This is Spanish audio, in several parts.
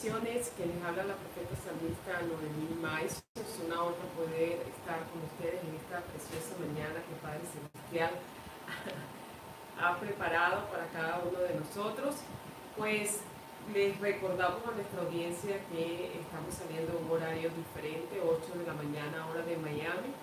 bendiciones, que les habla la profeta salmista Noemí Maiz. Es una honra poder estar con ustedes en esta preciosa mañana que Padre Celestial ha preparado para cada uno de nosotros. Pues les recordamos a nuestra audiencia que estamos saliendo en un horario diferente, 8 de la mañana, hora de Miami.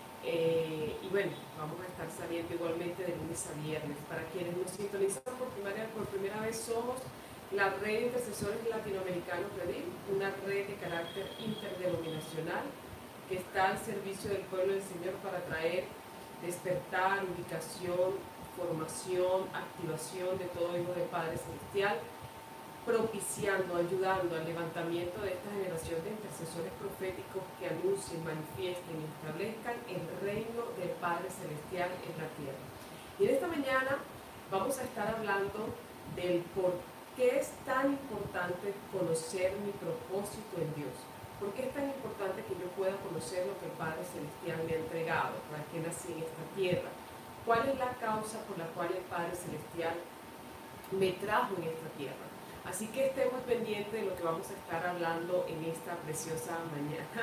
Y bueno, vamos a estar saliendo igualmente de lunes a viernes. Para quienes nos sintonizan por primera vez, somos la Red de Intercesores Latinoamericanos Redim, una red de carácter interdenominacional que está al servicio del pueblo del Señor para traer despertar, ubicación, formación, activación de todo hijo del Padre Celestial, propiciando, ayudando al levantamiento de esta generación de intercesores proféticos que anuncien, manifiesten y establezcan el reino del Padre Celestial en la tierra. Y en esta mañana vamos a estar hablando del por qué es tan importante conocer mi propósito en Dios. ¿Por qué es tan importante que yo pueda conocer lo que el Padre Celestial me ha entregado? ¿Para qué nací en esta tierra? ¿Cuál es la causa por la cual el Padre Celestial me trajo en esta tierra? Así que estemos pendientes de lo que vamos a estar hablando en esta preciosa mañana.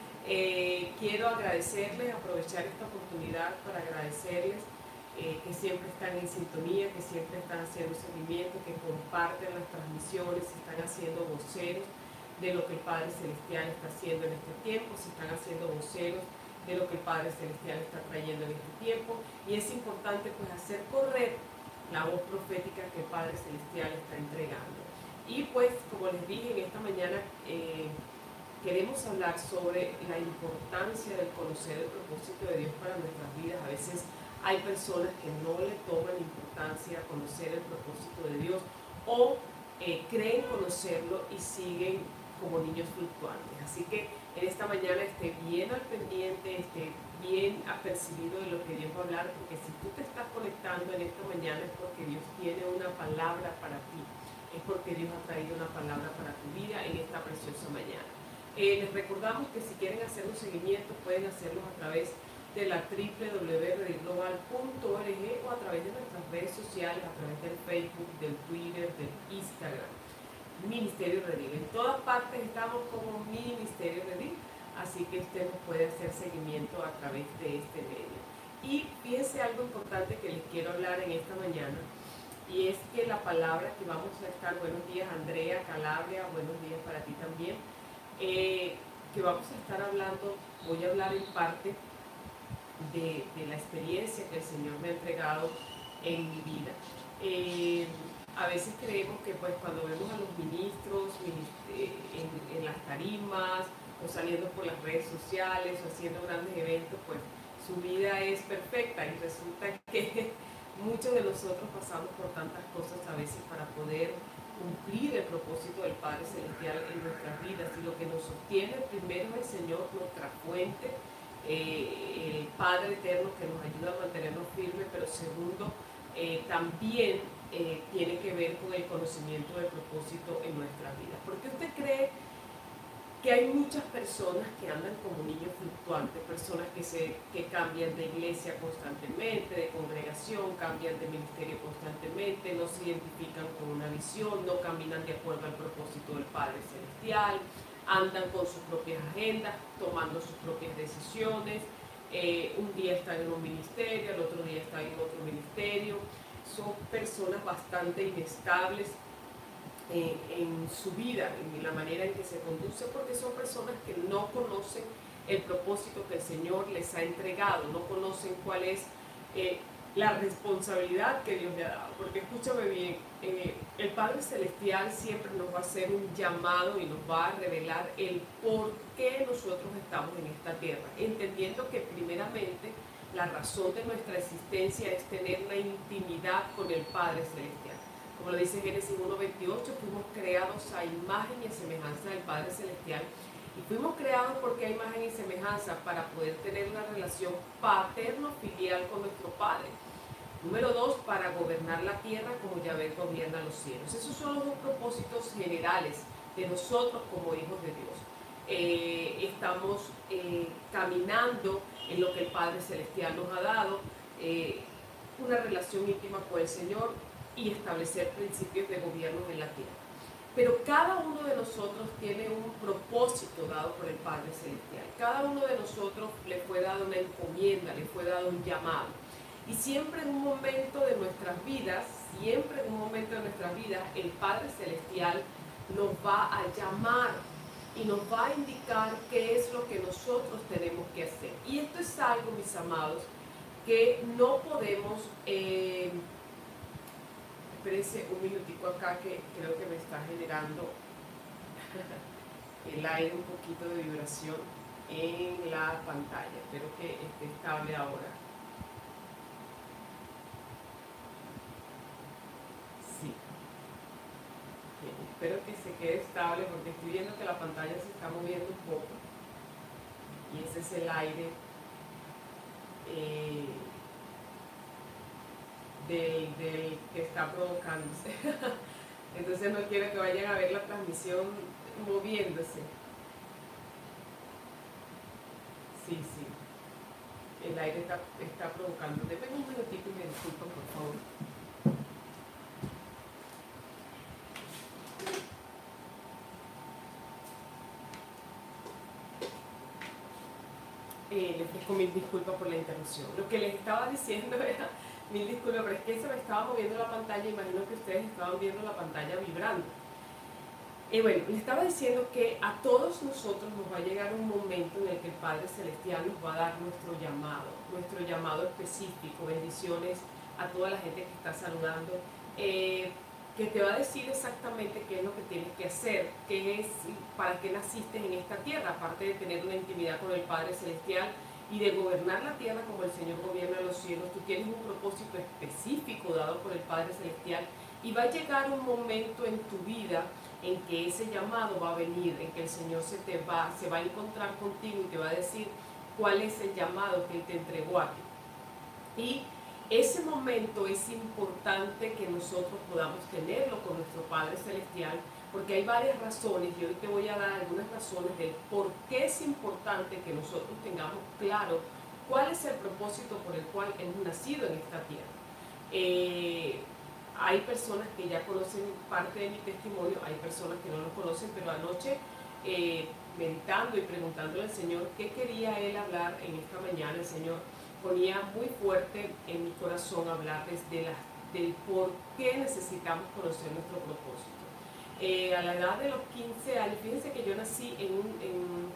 Quiero agradecerles, aprovechar esta oportunidad para agradecerles que siempre están en sintonía, que siempre están haciendo seguimiento, que comparten las transmisiones, están haciendo voceros de lo que el Padre Celestial está haciendo en este tiempo, se están haciendo voceros de lo que el Padre Celestial está trayendo en este tiempo, y es importante pues hacer correr la voz profética que el Padre Celestial está entregando. Y pues, como les dije en esta mañana, queremos hablar sobre la importancia de conocer el propósito de Dios para nuestras vidas. A veces hay personas que no le toman importancia a conocer el propósito de Dios o creen conocerlo y siguen como niños fluctuantes. Así que en esta mañana esté bien al pendiente, esté bien apercibido de lo que Dios va a hablar, porque si tú te estás conectando en esta mañana es porque Dios tiene una palabra para ti, es porque Dios ha traído una palabra para tu vida en esta preciosa mañana. Les recordamos que si quieren hacer un seguimiento pueden hacerlo a través de la www.redimglobal.org o a través de nuestras redes sociales, a través del Facebook, del Twitter, del Instagram. Ministerio Redim. En todas partes estamos como Ministerio Redim, así que usted nos puede hacer seguimiento a través de este medio. Y fíjense algo importante que les quiero hablar en esta mañana, y es que la palabra que vamos a estar, buenos días Andrea, Calabria, buenos días para ti también, que vamos a estar hablando, voy a hablar en parte de la experiencia que el Señor me ha entregado en mi vida. A veces creemos que pues cuando vemos a los ministros en las tarimas o saliendo por las redes sociales o haciendo grandes eventos, pues su vida es perfecta, y resulta que muchos de nosotros pasamos por tantas cosas a veces para poder cumplir el propósito del Padre Celestial en nuestras vidas. Y lo que nos sostiene primero es el Señor, nuestra fuente, el Padre Eterno que nos ayuda a mantenernos firmes, pero segundo, también tiene que ver con el conocimiento del propósito en nuestras vidas. ¿Por qué usted cree que hay muchas personas que andan como niños fluctuantes, personas que cambian de iglesia constantemente, de congregación, cambian de ministerio constantemente, no se identifican con una visión, no caminan de acuerdo al propósito del Padre Celestial, andan con sus propias agendas, tomando sus propias decisiones, un día están en un ministerio, el otro día están en otro ministerio? Son personas bastante inestables en su vida, en la manera en que se conduce, porque son personas que no conocen el propósito que el Señor les ha entregado, no conocen cuál es la responsabilidad que Dios le ha dado. Porque escúchame bien, el Padre Celestial siempre nos va a hacer un llamado y nos va a revelar el por qué nosotros estamos en esta tierra, entendiendo que primeramente la razón de nuestra existencia es tener una intimidad con el Padre Celestial. Como lo dice Génesis 1:28, fuimos creados a imagen y semejanza del Padre Celestial, y fuimos creados porque a imagen y semejanza para poder tener una relación paterno-filial con nuestro Padre. Número 2, para gobernar la tierra como Yahvé gobierna los cielos. Esos son los dos propósitos generales de nosotros como hijos de Dios. Estamos caminando en lo que el Padre Celestial nos ha dado, una relación íntima con el Señor y establecer principios de gobierno en la tierra. Pero cada uno de nosotros dado por el Padre Celestial. Cada uno de nosotros le fue dado una encomienda, le fue dado un llamado. Y siempre en un momento de nuestras vidas, el Padre Celestial nos va a llamar y nos va a indicar qué es lo que nosotros tenemos que hacer. Y esto es algo, mis amados, que no podemos... espérense un minutico acá que creo que me está generando el aire un poquito de vibración en la pantalla. Espero que esté estable ahora. Sí. Bien, espero que se quede estable porque estoy viendo que la pantalla se está moviendo un poco. Y ese es el aire del que está provocándose. Entonces no quiero que vayan a ver la transmisión moviéndose. Sí. El aire está provocando. Denme un minutito y me disculpan, por favor. Les ofrezco mil disculpas por la interrupción. Lo que les estaba diciendo era, mil disculpas, pero es que se me estaba moviendo la pantalla. Imagino que ustedes estaban viendo la pantalla vibrando. Y bueno, les estaba diciendo que a todos nosotros nos va a llegar un momento en el que el Padre Celestial nos va a dar nuestro llamado específico. Bendiciones a toda la gente que está saludando, que te va a decir exactamente qué es lo que tienes que hacer, qué es, para qué naciste en esta tierra, aparte de tener una intimidad con el Padre Celestial y de gobernar la tierra como el Señor gobierna los cielos. Tú tienes un propósito específico dado por el Padre Celestial y va a llegar un momento en tu vida en que ese llamado va a venir, en que el Señor se va a encontrar contigo y te va a decir cuál es el llamado que Él te entregó a ti. Y ese momento es importante que nosotros podamos tenerlo con nuestro Padre Celestial, porque hay varias razones, y hoy te voy a dar algunas razones del por qué es importante que nosotros tengamos claro cuál es el propósito por el cual hemos nacido en esta tierra. Hay personas que ya conocen parte de mi testimonio, hay personas que no lo conocen, pero anoche meditando y preguntándole al Señor qué quería Él hablar en esta mañana, el Señor ponía muy fuerte en mi corazón hablarles del por qué necesitamos conocer nuestro propósito. A la edad de los 15 años, fíjense que yo nací en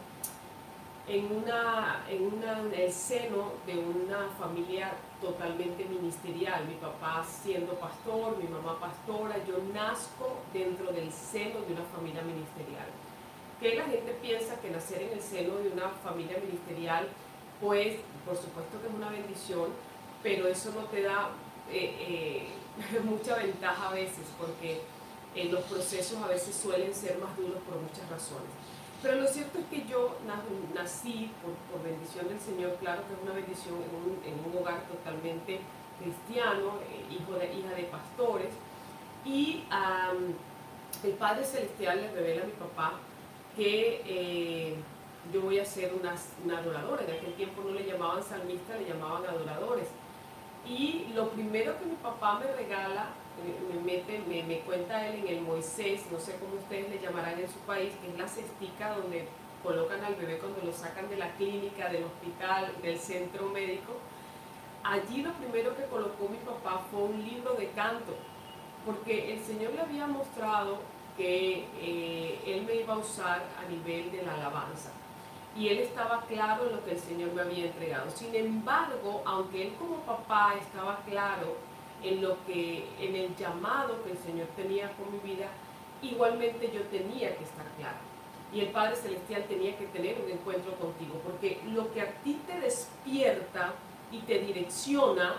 el seno de una familia totalmente ministerial, mi papá siendo pastor, mi mamá pastora. Yo nazco dentro del seno de una familia ministerial. Que la gente piensa que nacer en el seno de una familia ministerial, pues por supuesto que es una bendición, pero eso no te da mucha ventaja a veces, porque los procesos a veces suelen ser más duros por muchas razones. Pero lo cierto es que yo nací por bendición del Señor. Claro que es una bendición en un hogar totalmente cristiano, hija de pastores. Y el Padre Celestial le revela a mi papá que yo voy a ser una adoradora. En aquel tiempo no le llamaban salmistas, le llamaban adoradores. Y lo primero que mi papá me regala, me cuenta él en el Moisés, no sé cómo ustedes le llamarán en su país, que es la cestica donde colocan al bebé cuando lo sacan de la clínica, del hospital, del centro médico. Allí lo primero que colocó mi papá fue un libro de canto, porque el Señor le había mostrado que Él me iba a usar a nivel de la alabanza. Y él estaba claro en lo que el Señor me había entregado. Sin embargo, aunque él como papá estaba claro en el llamado que el Señor tenía con mi vida, igualmente yo tenía que estar claro. Y el Padre Celestial tenía que tener un encuentro contigo, porque lo que a ti te despierta y te direcciona,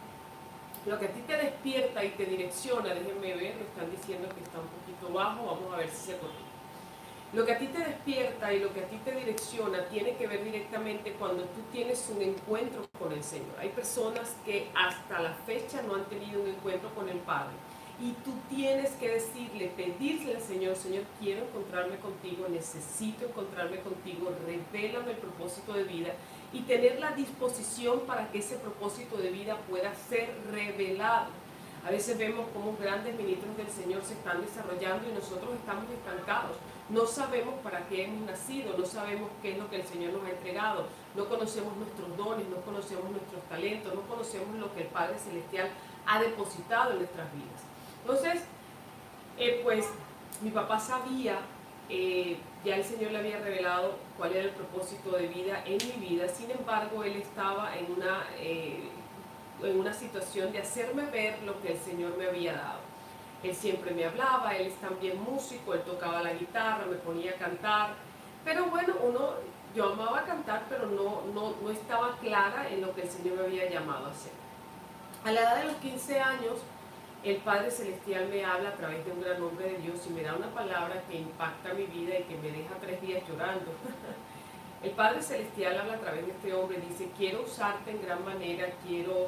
déjenme ver, me están diciendo que está un poquito bajo, vamos a ver si se corrige. Lo que a ti te despierta y lo que a ti te direcciona tiene que ver directamente cuando tú tienes un encuentro con el Señor. Hay personas que hasta la fecha no han tenido un encuentro con el Padre. Y tú tienes que pedirle al Señor, Señor, quiero encontrarme contigo, necesito encontrarme contigo, revélame el propósito de vida y tener la disposición para que ese propósito de vida pueda ser revelado. A veces vemos cómo grandes ministros del Señor se están desarrollando y nosotros estamos estancados, no sabemos para qué hemos nacido, no sabemos qué es lo que el Señor nos ha entregado, no conocemos nuestros dones, no conocemos nuestros talentos, no conocemos lo que el Padre Celestial ha depositado en nuestras vidas. Entonces, pues mi papá sabía, ya el Señor le había revelado cuál era el propósito de vida en mi vida. Sin embargo, él estaba en una situación de hacerme ver lo que el Señor me había dado. Él siempre me hablaba, él es también músico, él tocaba la guitarra, me ponía a cantar, pero bueno, yo amaba cantar, pero no estaba clara en lo que el Señor me había llamado a hacer. A la edad de los 15 años, el Padre Celestial me habla a través de un gran hombre de Dios y me da una palabra que impacta mi vida y que me deja 3 días llorando. El Padre Celestial habla a través de este hombre, dice: quiero usarte en gran manera, quiero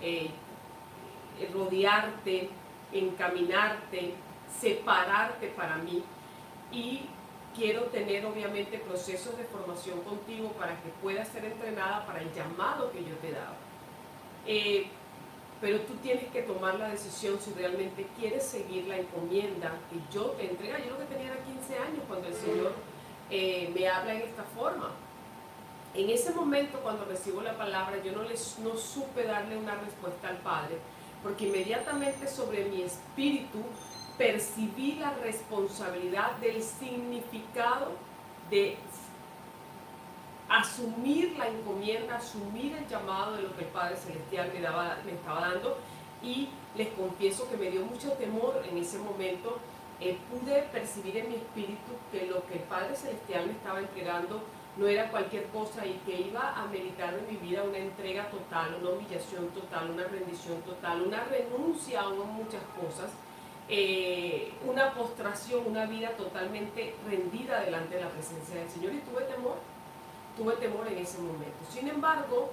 rodearte, encaminarte, separarte para mí, y quiero tener obviamente procesos de formación contigo para que puedas ser entrenada para el llamado que yo te he dado. Pero tú tienes que tomar la decisión si realmente quieres seguir la encomienda que yo te entrega. Yo lo que tenía era 15 años cuando el Señor me habla en esta forma. En ese momento, cuando recibo la palabra, yo no supe darle una respuesta al Padre, porque inmediatamente sobre mi espíritu percibí la responsabilidad del significado de asumir la encomienda, asumir el llamado de lo que el Padre Celestial me estaba dando. Y les confieso que me dio mucho temor en ese momento. Pude percibir en mi espíritu que lo que el Padre Celestial me estaba entregando no era cualquier cosa y que iba a meritar en mi vida una entrega total, una humillación total, una rendición total, una renuncia a muchas cosas, una postración, una vida totalmente rendida delante de la presencia del Señor. Y tuve temor en ese momento. Sin embargo,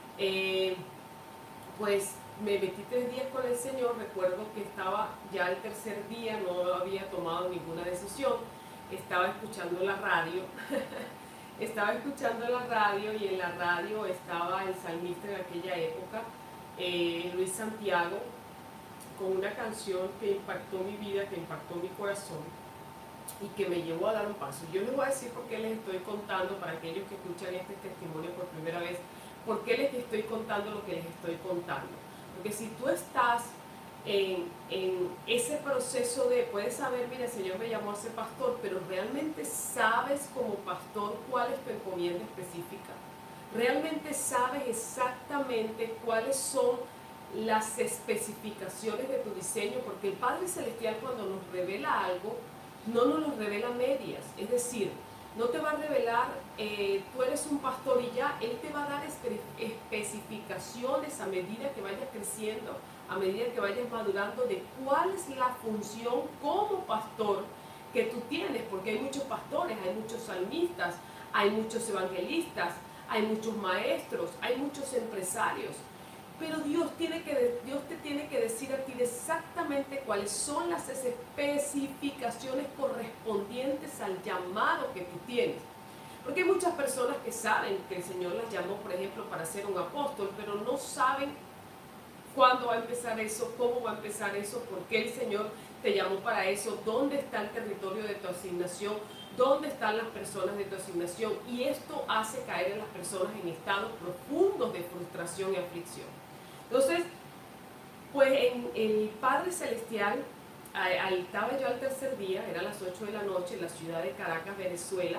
pues me metí 3 días con el Señor. Recuerdo que estaba ya el 3er día, no había tomado ninguna decisión, estaba escuchando la radio. Estaba escuchando la radio y en la radio estaba el salmista de aquella época, Luis Santiago, con una canción que impactó mi vida, que impactó mi corazón y que me llevó a dar un paso. Yo les voy a decir por qué les estoy contando, para aquellos que escuchan este testimonio por primera vez, por qué les estoy contando lo que les estoy contando. Porque si tú estás en ese proceso puedes saber, mira, el Señor me llamó a ser pastor, pero realmente sabes como pastor cuál es tu encomienda específica. Realmente sabes exactamente cuáles son las especificaciones de tu diseño, porque el Padre Celestial, cuando nos revela algo, no nos lo revela a medias. Es decir, no te va a revelar, tú eres un pastor y ya. Él te va a dar especificaciones a medida que vayas creciendo, a medida que vayas madurando, de cuál es la función como pastor que tú tienes, porque hay muchos pastores, hay muchos salmistas, hay muchos evangelistas, hay muchos maestros, hay muchos empresarios, pero Dios te tiene que decir a ti exactamente cuáles son las especificaciones correspondientes al llamado que tú tienes. Porque hay muchas personas que saben que el Señor las llamó, por ejemplo, para ser un apóstol, pero no saben cuándo va a empezar eso, cómo va a empezar eso, por qué el Señor te llamó para eso, dónde está el territorio de tu asignación, dónde están las personas de tu asignación. Y esto hace caer a las personas en estados profundos de frustración y aflicción. Entonces, pues en el Padre Celestial, estaba yo al 3er día, era las 8 de la noche, en la ciudad de Caracas, Venezuela,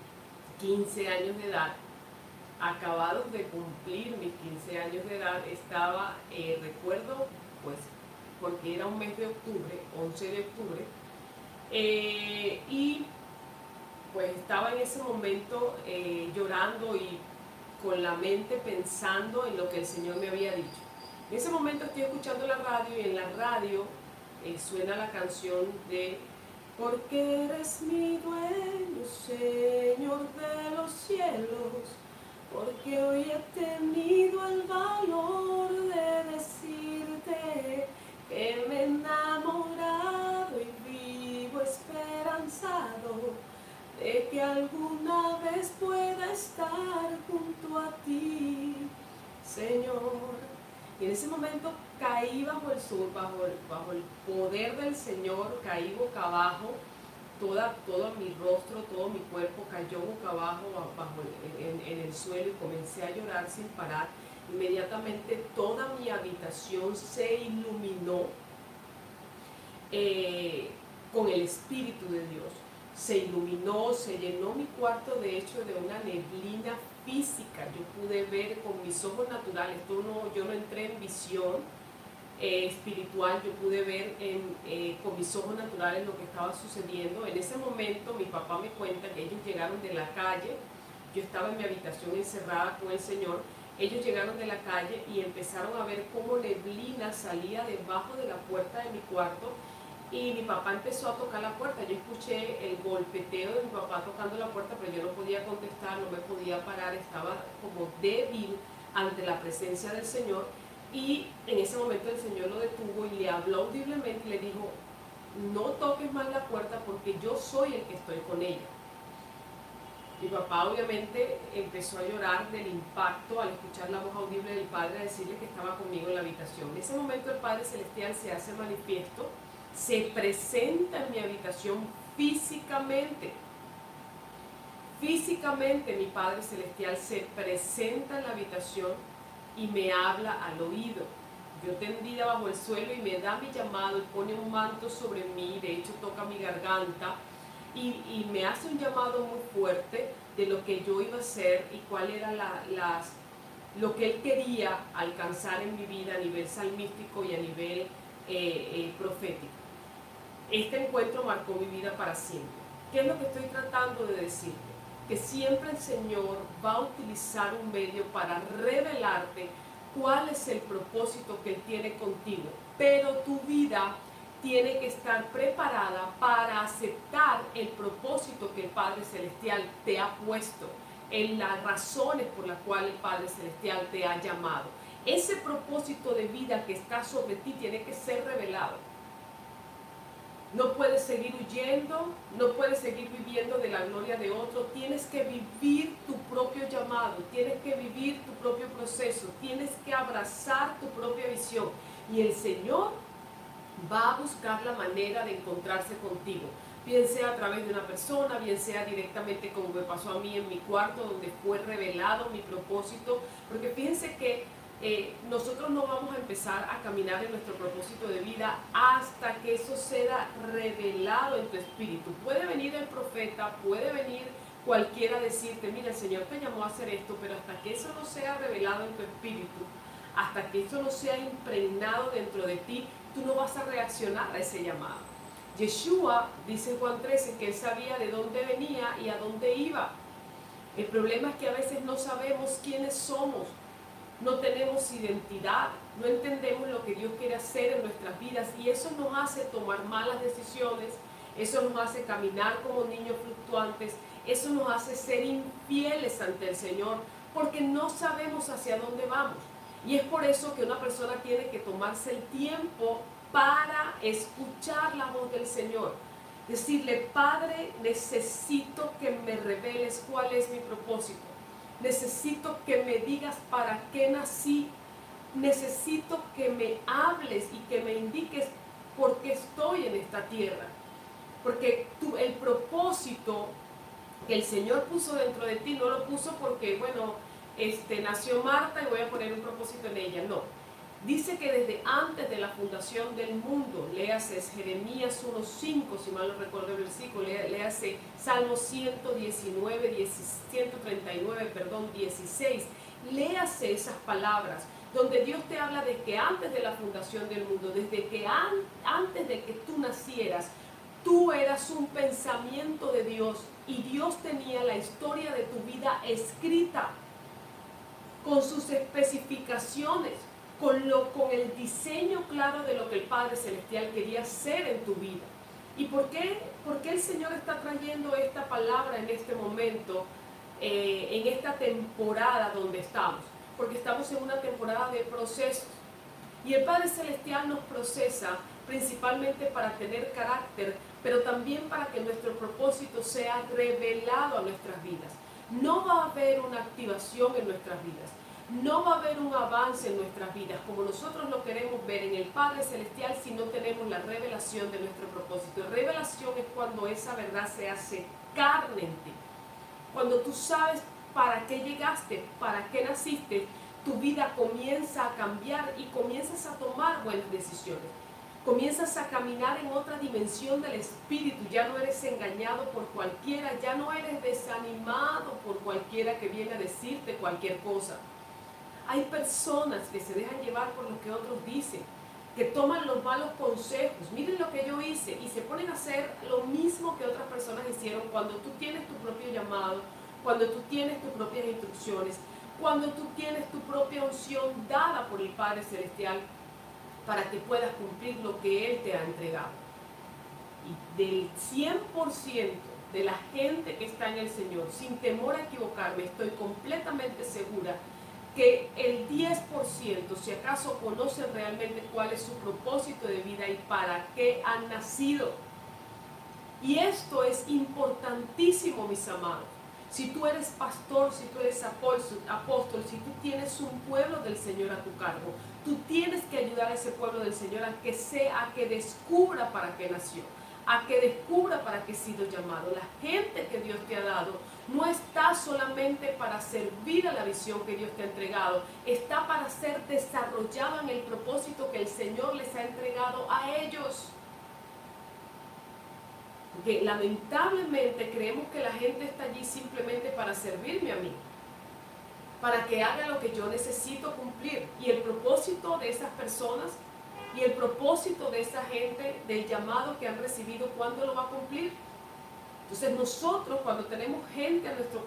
15 años de edad. Acabados de cumplir mis 15 años de edad, estaba, recuerdo, pues, porque era un mes de octubre, 11 de octubre, y pues estaba en ese momento llorando y con la mente pensando en lo que el Señor me había dicho. En ese momento estoy escuchando la radio y en la radio suena la canción de "Porque eres mi dueño, Señor de los cielos, porque hoy he tenido el valor de decirte que me he enamorado y vivo esperanzado de que alguna vez pueda estar junto a ti, Señor". Y en ese momento caí bajo el poder del Señor, caí boca abajo, todo mi rostro, todo mi cuerpo cayó boca abajo en el suelo y comencé a llorar sin parar. Inmediatamente toda mi habitación se iluminó con el Espíritu de Dios. Se iluminó, se llenó mi cuarto de hecho de una neblina física. Yo pude ver con mis ojos naturales, yo no entré en visión espiritual, yo pude ver con mis ojos naturales lo que estaba sucediendo. En ese momento mi papá me cuenta que ellos llegaron de la calle, yo estaba en mi habitación encerrada con el Señor, ellos llegaron de la calle y empezaron a ver cómo neblina salía debajo de la puerta de mi cuarto y mi papá empezó a tocar la puerta. Yo escuché el golpeteo de mi papá tocando la puerta, pero yo no podía contestar, no me podía parar, estaba como débil ante la presencia del Señor. Y en ese momento el Señor lo detuvo y le habló audiblemente y le dijo: no toques más la puerta porque yo soy el que estoy con ella. Mi papá obviamente empezó a llorar del impacto al escuchar la voz audible del Padre a decirle que estaba conmigo en la habitación. En ese momento el Padre Celestial se hace manifiesto, se presenta en mi habitación físicamente. Físicamente mi Padre Celestial se presenta en la habitación y me habla al oído. Yo tendida bajo el suelo y me da mi llamado y pone un manto sobre mí, de hecho toca mi garganta y me hace un llamado muy fuerte de lo que yo iba a hacer y cuál era lo que Él quería alcanzar en mi vida a nivel salmístico y a nivel profético. Este encuentro marcó mi vida para siempre. ¿Qué es lo que estoy tratando de decirte? Que siempre el Señor va a utilizar un medio para revelarte cuál es el propósito que Él tiene contigo, pero tu vida tiene que estar preparada para aceptar el propósito que el Padre Celestial te ha puesto, en las razones por las cuales el Padre Celestial te ha llamado. Ese propósito de vida que está sobre ti tiene que ser revelado. No puedes seguir huyendo, no puedes seguir viviendo de la gloria de otro. Tienes que vivir tu propio llamado, tienes que vivir tu propio proceso, tienes que abrazar tu propia visión. Y el Señor va a buscar la manera de encontrarse contigo, bien sea a través de una persona, bien sea directamente como me pasó a mí en mi cuarto, donde fue revelado mi propósito. Porque fíjense que nosotros no vamos a empezar a caminar en nuestro propósito de vida hasta que eso sea revelado en tu espíritu. Puede venir el profeta, puede venir cualquiera a decirte: mira, el Señor te llamó a hacer esto, pero hasta que eso no sea revelado en tu espíritu, hasta que eso no sea impregnado dentro de ti, tú no vas a reaccionar a ese llamado. Yeshua dice en Juan 13 que Él sabía de dónde venía y a dónde iba. El problema es que a veces no sabemos quiénes somos, no tenemos identidad, no entendemos lo que Dios quiere hacer en nuestras vidas y eso nos hace tomar malas decisiones, eso nos hace caminar como niños fluctuantes, eso nos hace ser infieles ante el Señor porque no sabemos hacia dónde vamos. Y es por eso que una persona tiene que tomarse el tiempo para escuchar la voz del Señor. Decirle: Padre, necesito que me reveles cuál es mi propósito. Necesito que me digas para qué nací. Necesito que me hables y que me indiques por qué estoy en esta tierra. Porque el propósito que el Señor puso dentro de ti no lo puso porque, bueno, nació Marta y voy a poner un propósito en ella. No. Dice que desde antes de la fundación del mundo, léase Jeremías 1:5, si mal no recuerdo el versículo, léase Salmo 139, 16, léase esas palabras, donde Dios te habla de que antes de la fundación del mundo, desde que antes de que tú nacieras, tú eras un pensamiento de Dios y Dios tenía la historia de tu vida escrita con sus especificaciones, con el diseño claro de lo que el Padre Celestial quería hacer en tu vida. ¿Y por qué el Señor está trayendo esta palabra en este momento, en esta temporada donde estamos? Porque estamos en una temporada de procesos. Y el Padre Celestial nos procesa principalmente para tener carácter, pero también para que nuestro propósito sea revelado a nuestras vidas. No va a haber una activación en nuestras vidas. no va a haber un avance en nuestras vidas como nosotros lo queremos ver en el Padre Celestial si no tenemos la revelación de nuestro propósito. Y revelación es cuando esa verdad se hace carne en ti. Cuando tú sabes para qué llegaste, para qué naciste, tu vida comienza a cambiar y comienzas a tomar buenas decisiones. Comienzas a caminar en otra dimensión del espíritu. Ya no eres engañado por cualquiera, ya no eres desanimado por cualquiera que viene a decirte cualquier cosa. Hay personas que se dejan llevar por lo que otros dicen, que toman los malos consejos. Miren lo que yo hice, y se ponen a hacer lo mismo que otras personas hicieron. Cuando tú tienes tu propio llamado, cuando tú tienes tus propias instrucciones, cuando tú tienes tu propia unción dada por el Padre Celestial para que puedas cumplir lo que Él te ha entregado. Y del 100% de la gente que está en el Señor, sin temor a equivocarme, estoy completamente segura que el 10%, si acaso, conocen realmente cuál es su propósito de vida y para qué han nacido. Y esto es importantísimo, mis amados. Si tú eres pastor, si tú eres apóstol, si tú tienes un pueblo del Señor a tu cargo, tú tienes que ayudar a ese pueblo del Señor a que descubra para qué nació, a que descubra para qué ha sido llamado. La gente que Dios te ha dado no está solamente para servir a la visión que Dios te ha entregado, está para ser desarrollada en el propósito que el Señor les ha entregado a ellos. Porque lamentablemente creemos que la gente está allí simplemente para servirme a mí, para que haga lo que yo necesito cumplir. Y el propósito de esas personas y el propósito de esa gente, del llamado que han recibido, ¿cuándo lo va a cumplir? Entonces nosotros, cuando tenemos gente a nuestro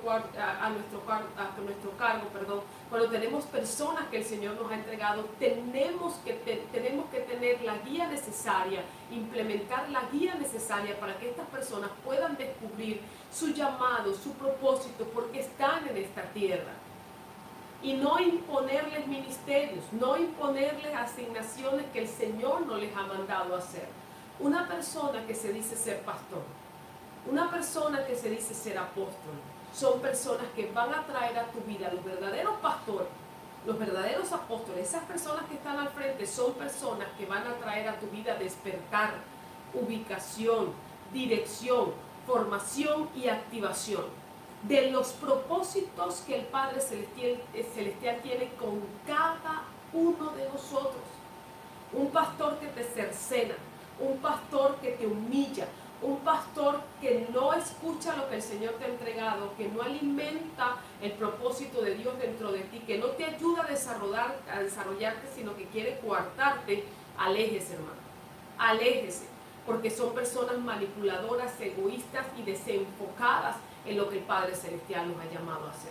cargo, cuando tenemos personas que el Señor nos ha entregado, tenemos que tener la guía necesaria, implementar la guía necesaria para que estas personas puedan descubrir su llamado, su propósito, porque están en esta tierra. Y no imponerles ministerios, no imponerles asignaciones que el Señor no les ha mandado hacer. Una persona que se dice ser pastor, una persona que se dice ser apóstol, son personas que van a traer a tu vida los verdaderos pastores, los verdaderos apóstoles. Esas personas que están al frente son personas que van a traer a tu vida despertar, ubicación, dirección, formación y activación de los propósitos que el Padre Celestial tiene con cada uno de nosotros. Un pastor que te cercena, un pastor que te humilla, un pastor que no escucha lo que el Señor te ha entregado, que no alimenta el propósito de Dios dentro de ti, que no te ayuda a desarrollarte, sino que quiere coartarte. Aléjese, hermano, aléjese, porque son personas manipuladoras, egoístas y desenfocadas en lo que el Padre Celestial nos ha llamado a hacer.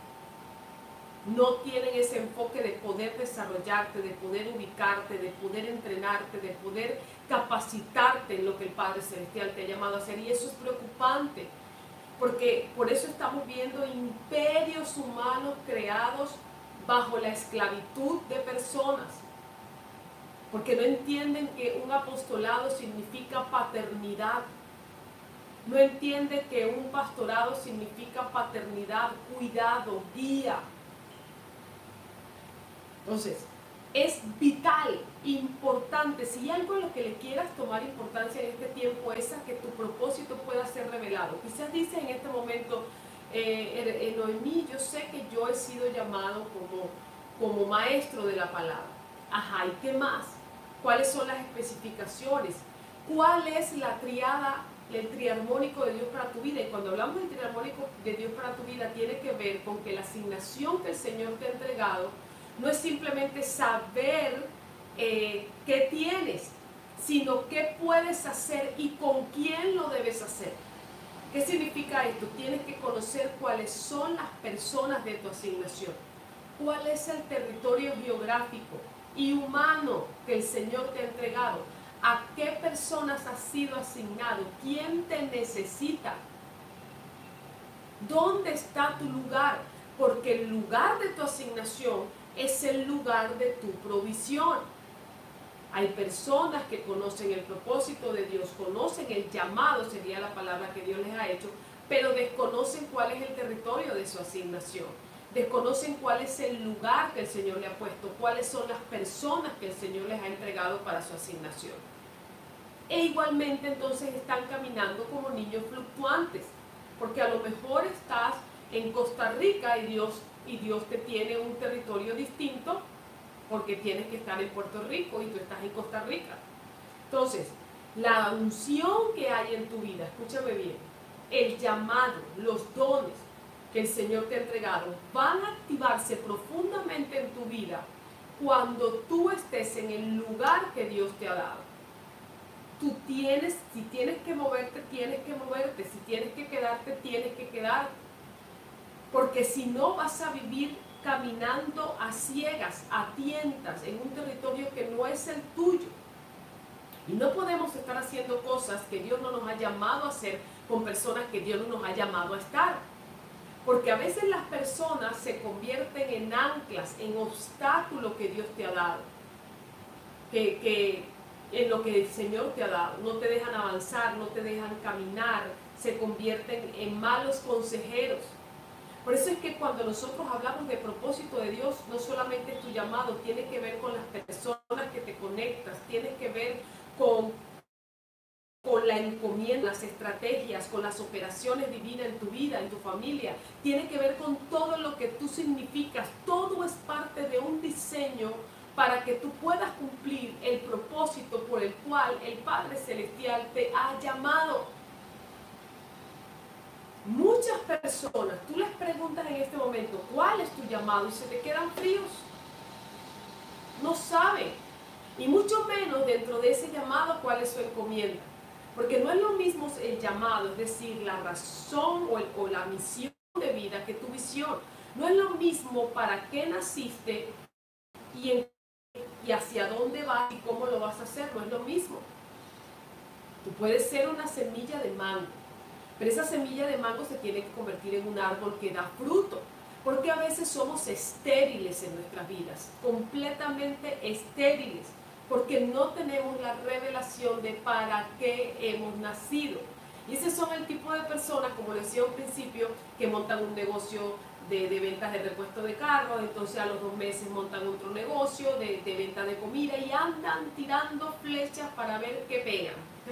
No tienen ese enfoque de poder desarrollarte, de poder ubicarte, de poder entrenarte, de poder capacitarte en lo que el Padre Celestial te ha llamado a hacer. Y eso es preocupante, porque por eso estamos viendo imperios humanos creados bajo la esclavitud de personas, porque no entienden que un apostolado significa paternidad. No entiende que un pastorado significa paternidad, cuidado, guía. Entonces, es vital, importante, si hay algo en lo que le quieras tomar importancia en este tiempo, es a que tu propósito pueda ser revelado. Quizás dices en este momento, Noemí, yo sé que yo he sido llamado como maestro de la palabra. Ajá, ¿y qué más? ¿Cuáles son las especificaciones? ¿Cuál es el triarmónico de Dios para tu vida? Y cuando hablamos del triarmónico de Dios para tu vida, tiene que ver con que la asignación que el Señor te ha entregado no es simplemente saber qué tienes, sino qué puedes hacer y con quién lo debes hacer. ¿Qué significa esto? Tienes que conocer cuáles son las personas de tu asignación, cuál es el territorio geográfico y humano que el Señor te ha entregado, a qué personas has sido asignado, quién te necesita, dónde está tu lugar, porque el lugar de tu asignación es el lugar de tu provisión. Hay personas que conocen el propósito de Dios, conocen el llamado, sería la palabra que Dios les ha hecho, pero desconocen cuál es el territorio de su asignación, desconocen cuál es el lugar que el Señor le ha puesto, cuáles son las personas que el Señor les ha entregado para su asignación. E igualmente entonces están caminando como niños fluctuantes, porque a lo mejor estás en Costa Rica y Dios te tiene un territorio distinto, porque tienes que estar en Puerto Rico y tú estás en Costa Rica. Entonces, la unción que hay en tu vida, escúchame bien, el llamado, los dones que el Señor te ha entregado, van a activarse profundamente en tu vida cuando tú estés en el lugar que Dios te ha dado. Tú tienes, si tienes que moverte, tienes que moverte, si tienes que quedarte, tienes que quedarte. Porque si no vas a vivir caminando a ciegas, a tientas, en un territorio que no es el tuyo. Y no podemos estar haciendo cosas que Dios no nos ha llamado a hacer con personas que Dios no nos ha llamado a estar. Porque a veces las personas se convierten en anclas, en obstáculos que Dios te ha dado. En lo que el Señor te ha dado. No te dejan avanzar, no te dejan caminar, se convierten en malos consejeros. Por eso es que cuando nosotros hablamos de propósito de Dios, no solamente es tu llamado, tiene que ver con las personas que te conectas, tiene que ver con la encomienda, las estrategias, con las operaciones divinas en tu vida, en tu familia, tiene que ver con todo lo que tú significas. Todo es parte de un diseño para que tú puedas cumplir el propósito por el cual el Padre Celestial te ha llamado. Muchas personas, tú les preguntas en este momento, ¿cuál es tu llamado? Y se te quedan fríos. No saben. Y mucho menos dentro de ese llamado, ¿cuál es su encomienda? Porque no es lo mismo el llamado, es decir, la razón o la misión de vida que tu visión. No es lo mismo para qué naciste y hacia dónde vas y cómo lo vas a hacer, no es lo mismo. Tú puedes ser una semilla de mango, pero esa semilla de mango se tiene que convertir en un árbol que da fruto, porque a veces somos estériles en nuestras vidas, completamente estériles, porque no tenemos la revelación de para qué hemos nacido. Y ese son el tipo de personas, como decía al principio, que montan un negocio de ventas de repuesto de carros, entonces a los 2 meses montan otro negocio de venta de comida y andan tirando flechas para ver qué pegan.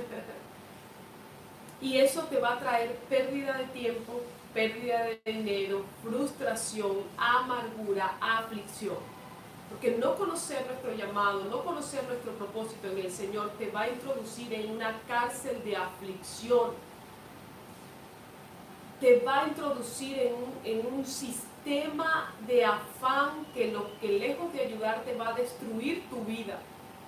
Y eso te va a traer pérdida de tiempo, pérdida de dinero, frustración, amargura, aflicción. Porque no conocer nuestro llamado, no conocer nuestro propósito en el Señor te va a introducir en una cárcel de aflicción. Te va a introducir en un sistema de afán que lejos de ayudarte va a destruir tu vida.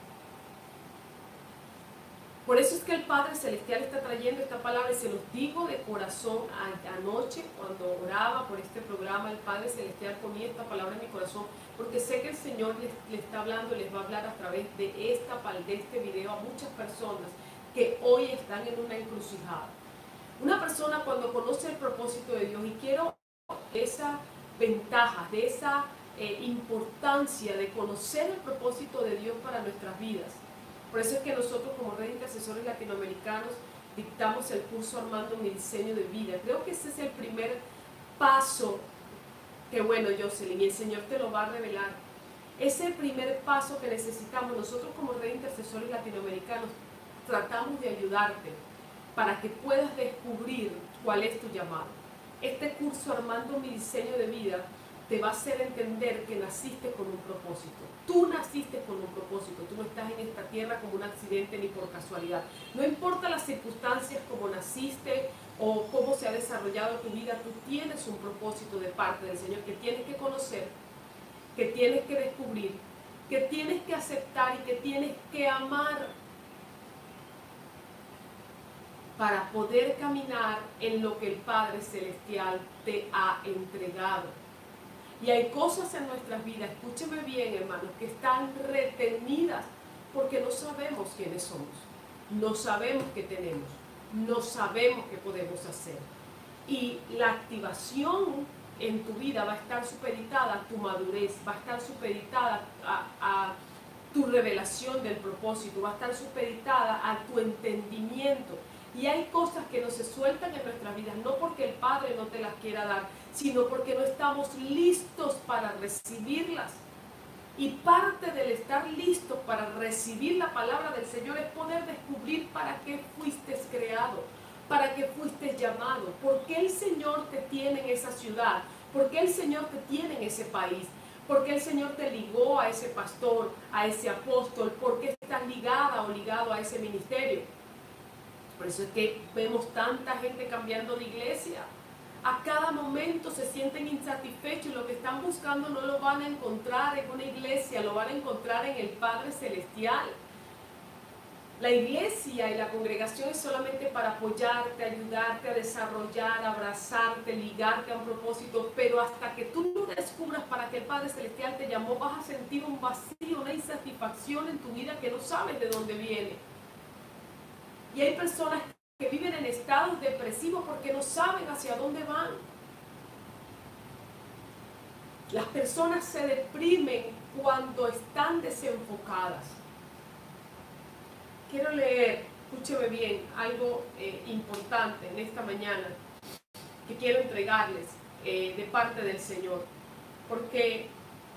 Por eso es que el Padre Celestial está trayendo esta palabra y se los digo de corazón. Anoche cuando oraba por este programa, el Padre Celestial ponía esta palabra en mi corazón porque sé que el Señor les está hablando, les va a hablar a través de este video a muchas personas que hoy están en una encrucijada. Una persona cuando conoce el propósito de Dios, y quiero esa ventaja, de esa importancia de conocer el propósito de Dios para nuestras vidas. Por eso es que nosotros como Red de Intercesores Latinoamericanos dictamos el curso Armando mi diseño de vida. Creo que ese es el primer paso que, bueno, Jocelyn, y el Señor te lo va a revelar. Es el primer paso que necesitamos. Nosotros como Red de Intercesores Latinoamericanos tratamos de ayudarte para que puedas descubrir cuál es tu llamado. Este curso Armando mi diseño de vida te va a hacer entender que naciste con un propósito. Tú naciste con un propósito. Tú no estás en esta tierra como un accidente ni por casualidad. No importa las circunstancias como naciste o cómo se ha desarrollado tu vida, tú tienes un propósito de parte del Señor que tienes que conocer, que tienes que descubrir, que tienes que aceptar y que tienes que amar para poder caminar en lo que el Padre Celestial te ha entregado. Y hay cosas en nuestras vidas, escúcheme bien hermanos, que están retenidas porque no sabemos quiénes somos, no sabemos qué tenemos, no sabemos qué podemos hacer. Y la activación en tu vida va a estar supeditada a tu madurez, va a estar supeditada a tu revelación del propósito, va a estar supeditada a tu entendimiento. Y hay cosas que no se sueltan en nuestras vidas, no porque el Padre no te las quiera dar, sino porque no estamos listos para recibirlas. Y parte del estar listos para recibir la palabra del Señor es poder descubrir para qué fuiste creado, para qué fuiste llamado, por qué el Señor te tiene en esa ciudad, por qué el Señor te tiene en ese país, por qué el Señor te ligó a ese pastor, a ese apóstol, por qué estás ligada o ligado a ese ministerio. Por eso es que vemos tanta gente cambiando de iglesia. A cada momento se sienten insatisfechos y lo que están buscando no lo van a encontrar en una iglesia, lo van a encontrar en el Padre Celestial. La iglesia y la congregación es solamente para apoyarte, ayudarte a desarrollar, abrazarte, ligarte a un propósito, pero hasta que tú no descubras para qué el Padre Celestial te llamó, vas a sentir un vacío, una insatisfacción en tu vida que no sabes de dónde viene. Y hay personas que viven en estados depresivos porque no saben hacia dónde van. Las personas se deprimen cuando están desenfocadas. Quiero leer, escúcheme bien, algo importante en esta mañana que quiero entregarles de parte del Señor. Porque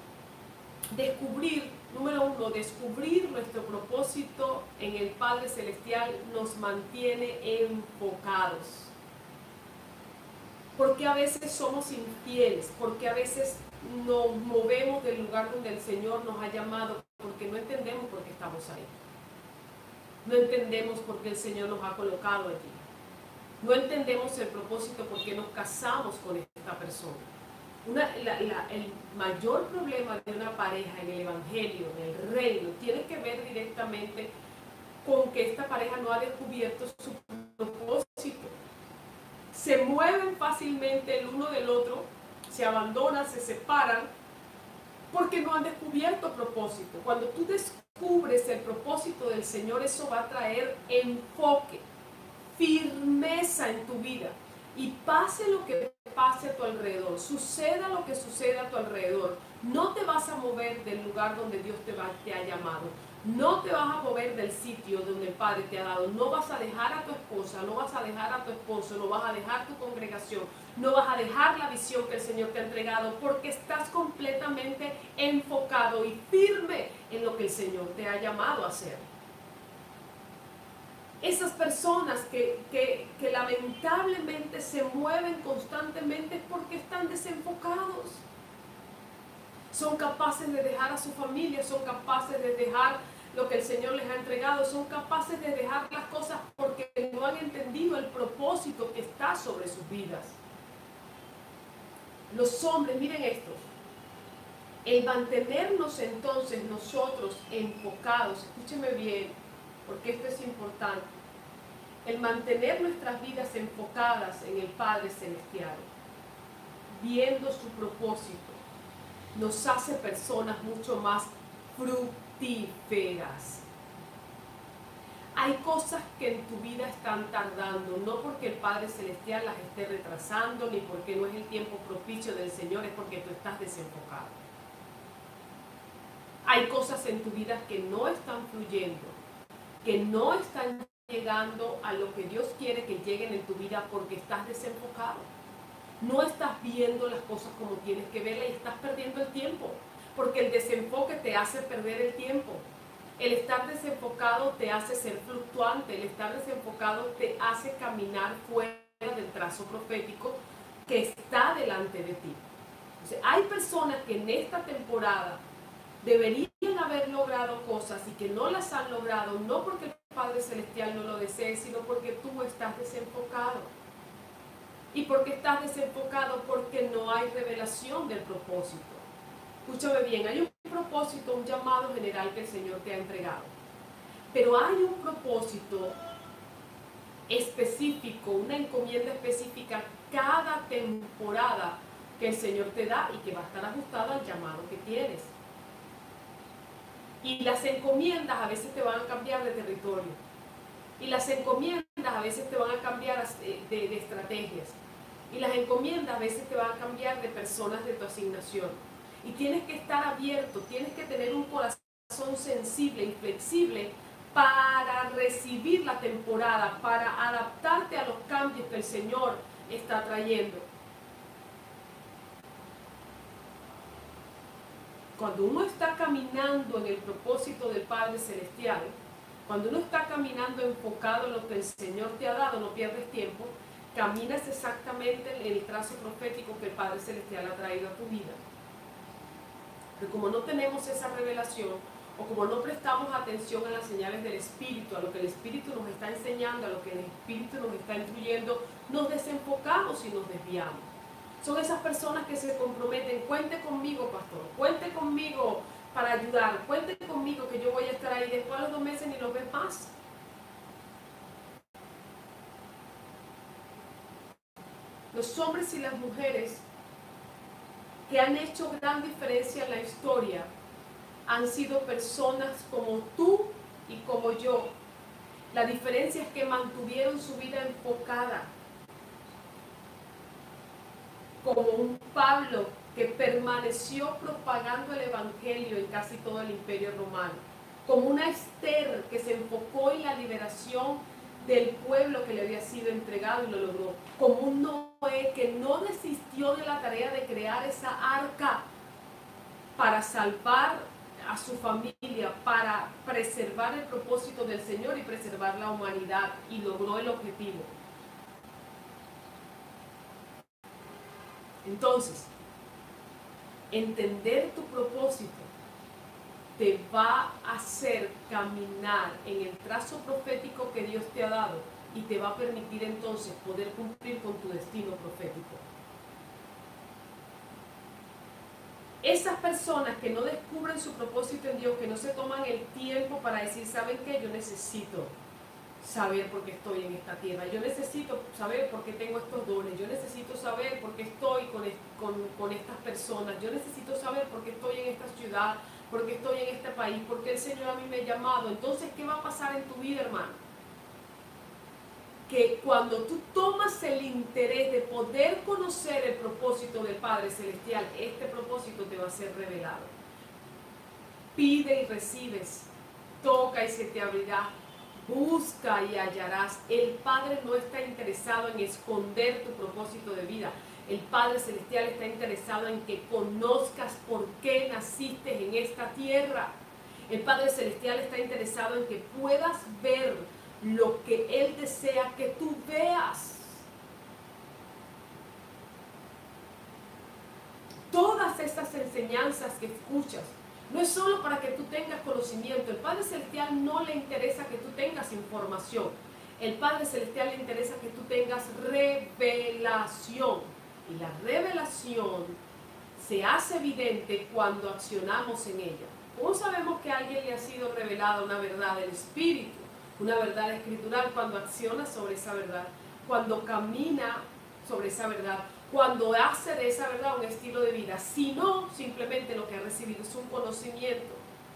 número uno, descubrir nuestro propósito en el Padre Celestial nos mantiene enfocados. Porque a veces somos infieles, porque a veces nos movemos del lugar donde el Señor nos ha llamado, porque no entendemos por qué estamos ahí. No entendemos por qué el Señor nos ha colocado allí. No entendemos el propósito por qué nos casamos con esta persona. El mayor problema de una pareja en el Evangelio, en el reino, tiene que ver directamente con que esta pareja no ha descubierto su propósito. Se mueven fácilmente el uno del otro, se abandonan, se separan, porque no han descubierto propósito. Cuando tú descubres el propósito del Señor, eso va a traer enfoque, firmeza en tu vida. Y pase lo que pase a tu alrededor, suceda lo que suceda a tu alrededor, no te vas a mover del lugar donde Dios te ha llamado. No te vas a mover del sitio donde el Padre te ha dado. No vas a dejar a tu esposa, no vas a dejar a tu esposo, no vas a dejar tu congregación, no vas a dejar la visión que el Señor te ha entregado, porque estás completamente enfocado y firme en lo que el Señor te ha llamado a hacer. Esas personas que lamentablemente se mueven constantemente es porque están desenfocados. Son capaces de dejar a su familia, son capaces de dejar lo que el Señor les ha entregado, son capaces de dejar las cosas porque no han entendido el propósito que está sobre sus vidas. Los hombres, miren esto, el mantenernos entonces nosotros enfocados, escúcheme bien, porque esto es importante, el mantener nuestras vidas enfocadas en el Padre Celestial, viendo su propósito, nos hace personas mucho más fructíferas. Hay cosas que en tu vida están tardando, no porque el Padre Celestial las esté retrasando, ni porque no es el tiempo propicio del Señor, es porque tú estás desenfocado. Hay cosas en tu vida que no están fluyendo, que no están llegando a lo que Dios quiere que lleguen en tu vida porque estás desenfocado. No estás viendo las cosas como tienes que verlas y estás perdiendo el tiempo, porque el desenfoque te hace perder el tiempo. El estar desenfocado te hace ser fluctuante, el estar desenfocado te hace caminar fuera del trazo profético que está delante de ti. Entonces, hay personas que en esta temporada deberían haber logrado cosas y que no las han logrado, no porque el Padre Celestial no lo desee, sino porque tú estás desenfocado. ¿Y por qué estás desenfocado? Porque no hay revelación del propósito. Escúchame bien, hay un propósito, un llamado general que el Señor te ha entregado. Pero hay un propósito específico, una encomienda específica cada temporada que el Señor te da y que va a estar ajustado al llamado que tienes. Y las encomiendas a veces te van a cambiar de territorio. Y las encomiendas a veces te van a cambiar de estrategias. Y las encomiendas a veces te van a cambiar de personas de tu asignación. Y tienes que estar abierto, tienes que tener un corazón sensible y flexible para recibir la temporada, para adaptarte a los cambios que el Señor está trayendo. Cuando uno está caminando en el propósito del Padre Celestial, cuando uno está caminando enfocado en lo que el Señor te ha dado, no pierdes tiempo, caminas exactamente en el trazo profético que el Padre Celestial ha traído a tu vida. Pero como no tenemos esa revelación, o como no prestamos atención a las señales del Espíritu, a lo que el Espíritu nos está enseñando, a lo que el Espíritu nos está instruyendo, nos desenfocamos y nos desviamos. Son esas personas que se comprometen: cuente conmigo, pastor, cuente conmigo para ayudar, cuente conmigo que yo voy a estar ahí. Después a los 2 meses ni los ves más. Los hombres y las mujeres que han hecho gran diferencia en la historia han sido personas como tú y como yo. La diferencia es que mantuvieron su vida enfocada, como un Pablo que permaneció propagando el Evangelio en casi todo el Imperio Romano, como una Esther que se enfocó en la liberación del pueblo que le había sido entregado y lo logró, como un Noé que no desistió de la tarea de crear esa arca para salvar a su familia, para preservar el propósito del Señor y preservar la humanidad, y logró el objetivo. Entonces, entender tu propósito te va a hacer caminar en el trazo profético que Dios te ha dado y te va a permitir entonces poder cumplir con tu destino profético. Esas personas que no descubren su propósito en Dios, que no se toman el tiempo para decir: ¿saben qué? Yo necesito saber por qué estoy en esta tierra, yo necesito saber por qué tengo estos dones, yo necesito saber por qué estoy con estas personas, yo necesito saber por qué estoy en esta ciudad, por qué estoy en este país, por qué el Señor a mí me ha llamado. Entonces, ¿qué va a pasar en tu vida, hermano? Que cuando tú tomas el interés de poder conocer el propósito del Padre Celestial, este propósito te va a ser revelado. Pide y recibes, toca y se te abrirá, busca y hallarás. El Padre no está interesado en esconder tu propósito de vida. El Padre Celestial está interesado en que conozcas por qué naciste en esta tierra. El Padre Celestial está interesado en que puedas ver lo que Él desea que tú veas. Todas estas enseñanzas que escuchas no es solo para que tú tengas conocimiento. El Padre Celestial no le interesa que tú tengas información. El Padre Celestial le interesa que tú tengas revelación. Y la revelación se hace evidente cuando accionamos en ella. ¿Cómo sabemos que a alguien le ha sido revelada una verdad del Espíritu, una verdad escritural? Cuando acciona sobre esa verdad, cuando camina sobre esa verdad, cuando hace de esa verdad un estilo de vida. Si no, simplemente lo que ha recibido es un conocimiento.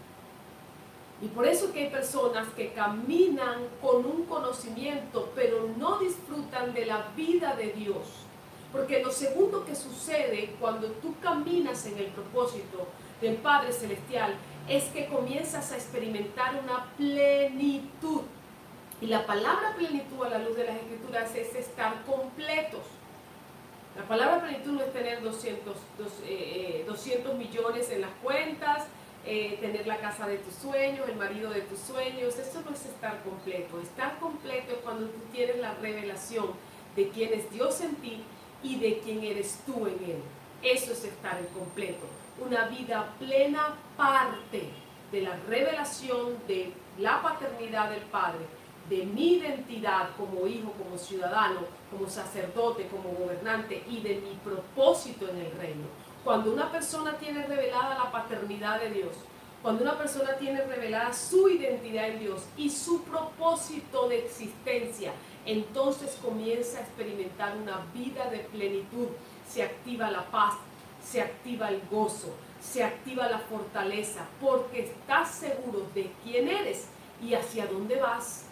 Y por eso que hay personas que caminan con un conocimiento, pero no disfrutan de la vida de Dios. Porque lo segundo que sucede cuando tú caminas en el propósito del Padre Celestial es que comienzas a experimentar una plenitud. Y la palabra plenitud a la luz de las Escrituras es estar completos. La palabra plenitud no es tener 200 millones en las cuentas, tener la casa de tus sueños, el marido de tus sueños. Eso no es estar completo. Estar completo es cuando tú tienes la revelación de quién es Dios en ti y de quién eres tú en Él. Eso es estar en completo. Una vida plena parte de la revelación de la paternidad del Padre, de mi identidad como hijo, como ciudadano, como sacerdote, como gobernante, y de mi propósito en el reino. Cuando una persona tiene revelada la paternidad de Dios, cuando una persona tiene revelada su identidad en Dios y su propósito de existencia, entonces comienza a experimentar una vida de plenitud. Se activa la paz, se activa el gozo, se activa la fortaleza, porque estás seguro de quién eres y hacia dónde vas.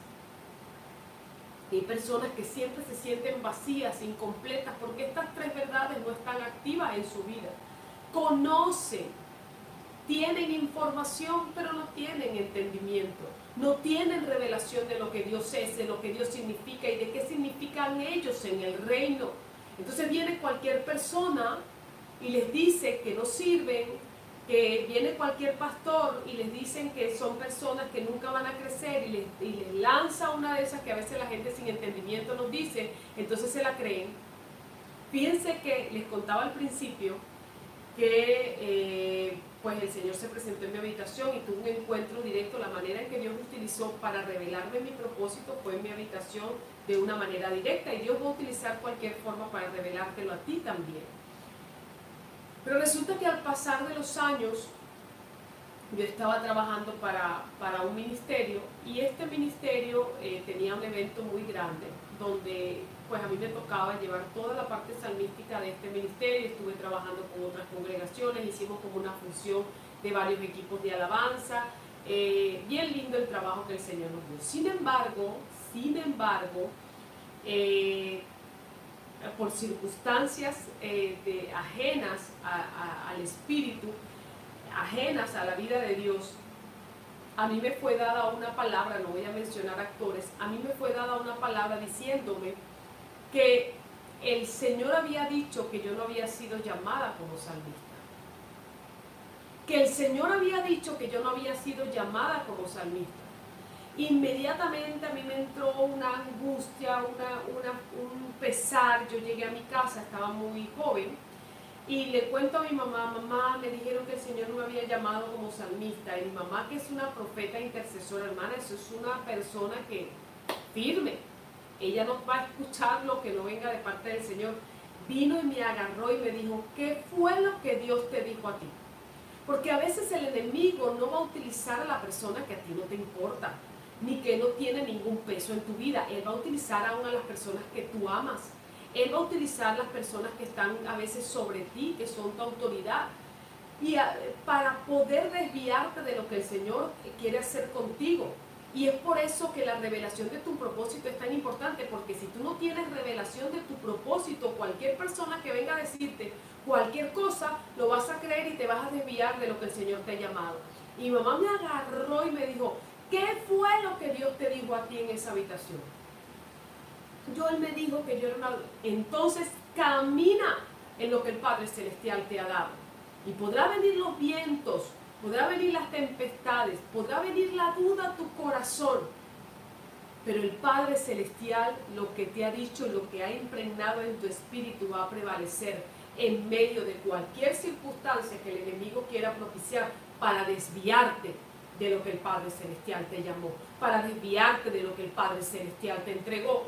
Hay personas que siempre se sienten vacías, incompletas, porque estas tres verdades no están activas en su vida. Conocen, tienen información, pero no tienen entendimiento. No tienen revelación de lo que Dios es, de lo que Dios significa y de qué significan ellos en el reino. Entonces viene cualquier persona y les dice que no sirven, que viene cualquier pastor y les dicen que son personas que nunca van a crecer y les lanza una de esas que a veces la gente sin entendimiento nos dice, entonces se la creen. Fíjense que les contaba al principio que pues el Señor se presentó en mi habitación y tuve un encuentro directo. La manera en que Dios me utilizó para revelarme mi propósito fue en mi habitación de una manera directa, y Dios va a utilizar cualquier forma para revelártelo a ti también. Pero resulta que al pasar de los años yo estaba trabajando para un ministerio, y este ministerio tenía un evento muy grande donde pues a mí me tocaba llevar toda la parte salmística de este ministerio. Estuve trabajando con otras congregaciones, hicimos como una función de varios equipos de alabanza, bien lindo el trabajo que el Señor nos dio. Sin embargo, por circunstancias ajenas al Espíritu, ajenas a la vida de Dios, a mí me fue dada una palabra, no voy a mencionar actores, a mí me fue dada una palabra diciéndome que el Señor había dicho que yo no había sido llamada como salmista. Que el Señor había dicho que yo no había sido llamada como salmista. Inmediatamente a mí me entró una angustia, un pesar. Yo llegué a mi casa, estaba muy joven, y le cuento a mi mamá: mamá, me dijeron que el Señor no me había llamado como salmista. Y mi mamá, que es una profeta intercesora, hermana, eso es una persona que firme, ella no va a escuchar lo que no venga de parte del Señor. Vino y me agarró y me dijo: ¿qué fue lo que Dios te dijo a ti? Porque a veces el enemigo no va a utilizar a la persona que a ti no te importa, ni que no tiene ningún peso en tu vida. Él va a utilizar a una de las personas que tú amas. Él va a utilizar las personas que están a veces sobre ti, que son tu autoridad, para poder desviarte de lo que el Señor quiere hacer contigo. Y es por eso que la revelación de tu propósito es tan importante, porque si tú no tienes revelación de tu propósito, cualquier persona que venga a decirte cualquier cosa, lo vas a creer y te vas a desviar de lo que el Señor te ha llamado. Y mi mamá me agarró y me dijo: ¿qué fue lo que Dios te dijo a ti en esa habitación? Él me dijo que yo era una... Entonces camina en lo que el Padre Celestial te ha dado. Y podrá venir los vientos, podrá venir las tempestades, podrá venir la duda a tu corazón, pero el Padre Celestial lo que te ha dicho, lo que ha impregnado en tu espíritu, va a prevalecer en medio de cualquier circunstancia que el enemigo quiera propiciar para desviarte de lo que el Padre Celestial te llamó, para desviarte de lo que el Padre Celestial te entregó.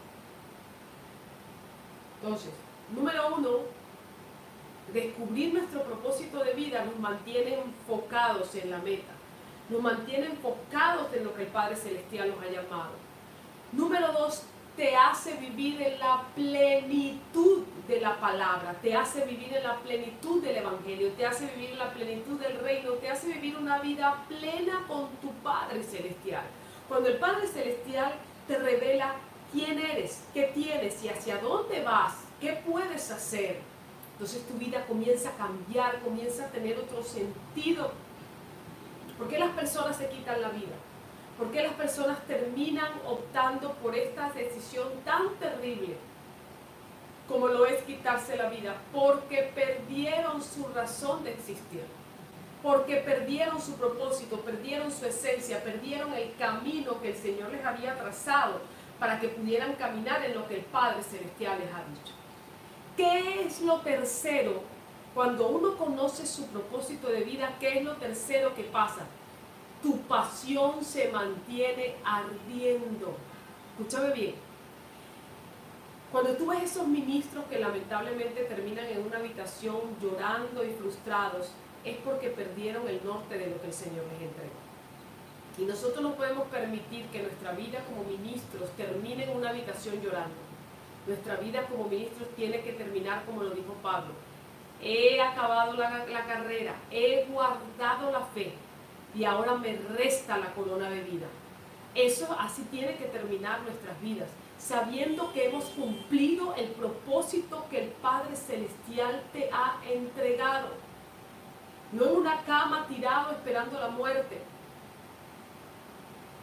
Entonces, número 1, descubrir nuestro propósito de vida nos mantiene enfocados en la meta, nos mantiene enfocados en lo que el Padre Celestial nos ha llamado. Número 2, te hace vivir en la plenitud de la palabra, te hace vivir en la plenitud del Evangelio, te hace vivir en la plenitud del reino, te hace vivir una vida plena con tu Padre Celestial. Cuando el Padre Celestial te revela quién eres, qué tienes y hacia dónde vas, qué puedes hacer, entonces tu vida comienza a cambiar, comienza a tener otro sentido. ¿Por qué las personas se quitan la vida? ¿Por qué las personas terminan optando por esta decisión tan terrible como lo es quitarse la vida? Porque perdieron su razón de existir, porque perdieron su propósito, perdieron su esencia, perdieron el camino que el Señor les había trazado para que pudieran caminar en lo que el Padre Celestial les ha dicho. ¿Qué es lo tercero? Cuando uno conoce su propósito de vida, ¿qué es lo tercero que pasa? Tu pasión se mantiene ardiendo. Escúchame bien. Cuando tú ves esos ministros que lamentablemente terminan en una habitación llorando y frustrados, es porque perdieron el norte de lo que el Señor les entregó. Y nosotros no podemos permitir que nuestra vida como ministros termine en una habitación llorando. Nuestra vida como ministros tiene que terminar como lo dijo Pablo: he acabado la carrera, he guardado la fe y ahora me resta la corona de vida. Eso así tiene que terminar nuestras vidas, sabiendo que hemos cumplido el propósito que el Padre Celestial te ha entregado. No en una cama tirado esperando la muerte.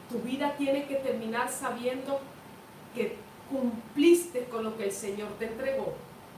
Tu vida tiene que terminar sabiendo que cumpliste con lo que el Señor te entregó.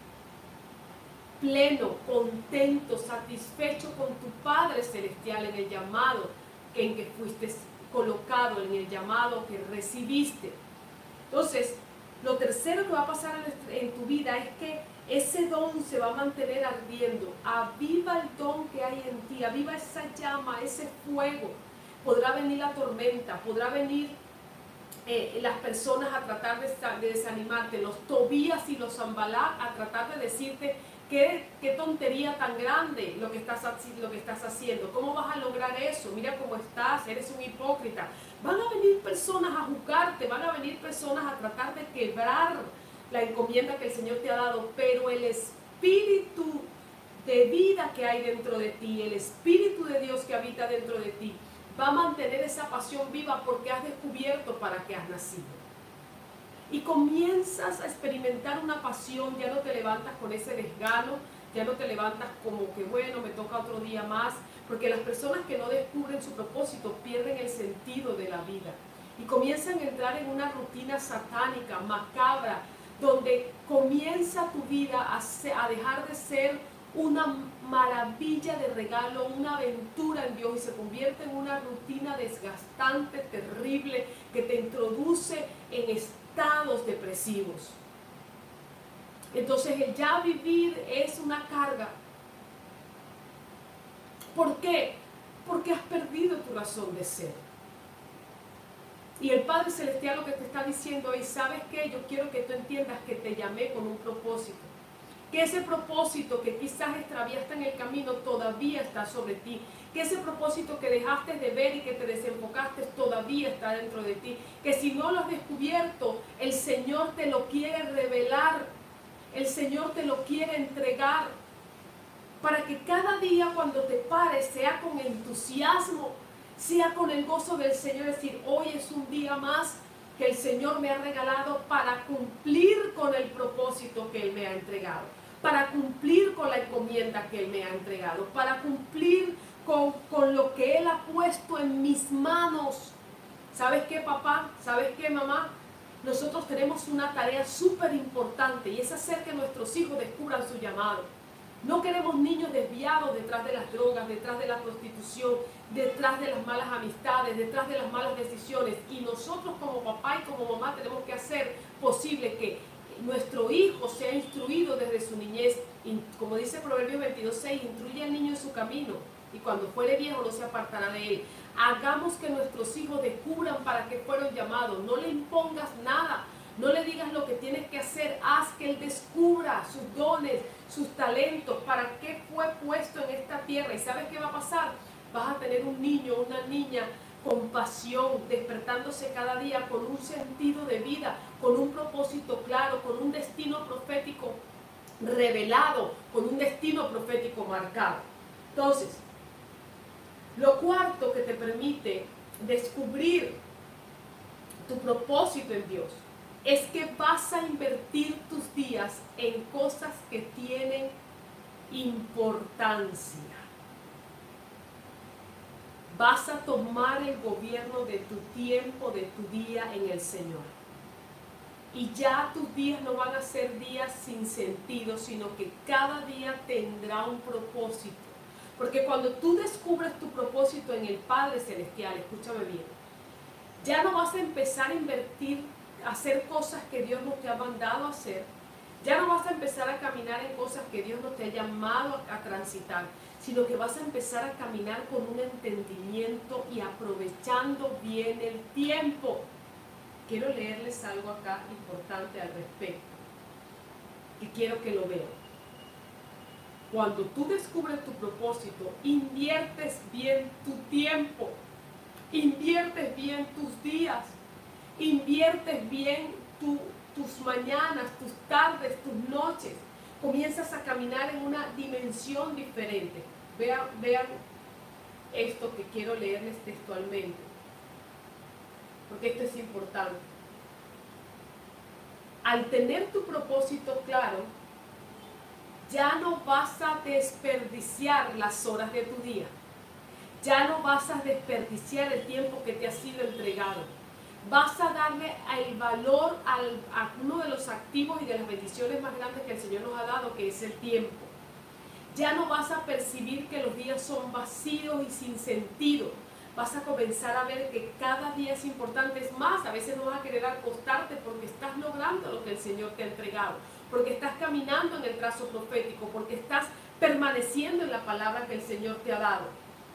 Pleno, contento, satisfecho con tu Padre Celestial en el llamado en que fuiste colocado, en el llamado que recibiste. Entonces, lo tercero que va a pasar en tu vida es que ese don se va a mantener ardiendo. Aviva el don que hay en ti, aviva esa llama, ese fuego. Podrá venir la tormenta, podrá venir las personas a tratar de desanimarte, los Tobías y los Zambalá a tratar de decirte qué tontería tan grande lo que estás haciendo, cómo vas a lograr eso, mira cómo estás, eres un hipócrita. Van a venir personas a juzgarte, van a venir personas a tratar de quebrar la encomienda que el Señor te ha dado, pero el espíritu de vida que hay dentro de ti, el Espíritu de Dios que habita dentro de ti, va a mantener esa pasión viva porque has descubierto para qué has nacido. Y comienzas a experimentar una pasión, ya no te levantas con ese desgano, ya no te levantas como que bueno, me toca otro día más, porque las personas que no descubren su propósito pierden el sentido de la vida y comienzan a entrar en una rutina satánica, macabra, donde comienza tu vida a dejar de ser una maravilla de regalo, una aventura en Dios y se convierte en una rutina desgastante, terrible, que te introduce en estados depresivos. Entonces el ya vivir es una carga. ¿Por qué? Porque has perdido tu razón de ser. Y el Padre Celestial lo que te está diciendo es, ¿sabes qué? Yo quiero que tú entiendas que te llamé con un propósito. Que ese propósito que quizás extraviaste en el camino todavía está sobre ti. Que ese propósito que dejaste de ver y que te desenfocaste todavía está dentro de ti. Que si no lo has descubierto, el Señor te lo quiere revelar. El Señor te lo quiere entregar. Para que cada día cuando te pares sea con entusiasmo, sea con el gozo del Señor. Decir, hoy es un día más que el Señor me ha regalado para cumplir con el propósito que Él me ha entregado. Para cumplir con la encomienda que Él me ha entregado, para cumplir con lo que Él ha puesto en mis manos. ¿Sabes qué, papá? ¿Sabes qué, mamá? Nosotros tenemos una tarea súper importante y es hacer que nuestros hijos descubran su llamado. No queremos niños desviados detrás de las drogas, detrás de la prostitución, detrás de las malas amistades, detrás de las malas decisiones. Y nosotros como papá y como mamá tenemos que hacer posible que nuestro hijo sea instruido desde su niñez. Y como dice Proverbios 22:6, instruye al niño en su camino y cuando fuere viejo no se apartará de él. Hagamos que nuestros hijos descubran para qué fueron llamados. No le impongas nada. No le digas lo que tienes que hacer, haz que él descubra sus dones, sus talentos, para qué fue puesto en esta tierra. ¿Y sabes qué va a pasar? Vas a tener un niño, una niña con pasión, despertándose cada día con un sentido de vida, con un propósito claro, con un destino profético revelado, con un destino profético marcado. Entonces, lo cuarto que te permite descubrir tu propósito en Dios es que vas a invertir tus días en cosas que tienen importancia. Vas a tomar el gobierno de tu tiempo, de tu día en el Señor. Y ya tus días no van a ser días sin sentido, sino que cada día tendrá un propósito. Porque cuando tú descubres tu propósito en el Padre Celestial, escúchame bien, ya no vas a empezar a invertir, a hacer cosas que Dios no te ha mandado a hacer. Ya no vas a empezar a caminar en cosas que Dios no te ha llamado a transitar, sino que vas a empezar a caminar con un entendimiento y aprovechando bien el tiempo. Quiero leerles algo acá importante al respecto, y quiero que lo vean. Cuando tú descubres tu propósito, inviertes bien tu tiempo, inviertes bien tus días, inviertes bien tus mañanas, tus tardes, tus noches. Comienzas a caminar en una dimensión diferente. Vean esto que quiero leerles textualmente, porque esto es importante. Al tener tu propósito claro, ya no vas a desperdiciar las horas de tu día. Ya no vas a desperdiciar el tiempo que te ha sido entregado. Vas a darle el valor a uno de los activos y de las bendiciones más grandes que el Señor nos ha dado, que es el tiempo. Ya no vas a percibir que los días son vacíos y sin sentido. Vas a comenzar a ver que cada día es importante. Es más, a veces no vas a querer acostarte porque estás logrando lo que el Señor te ha entregado, porque estás caminando en el trazo profético, porque estás permaneciendo en la palabra que el Señor te ha dado.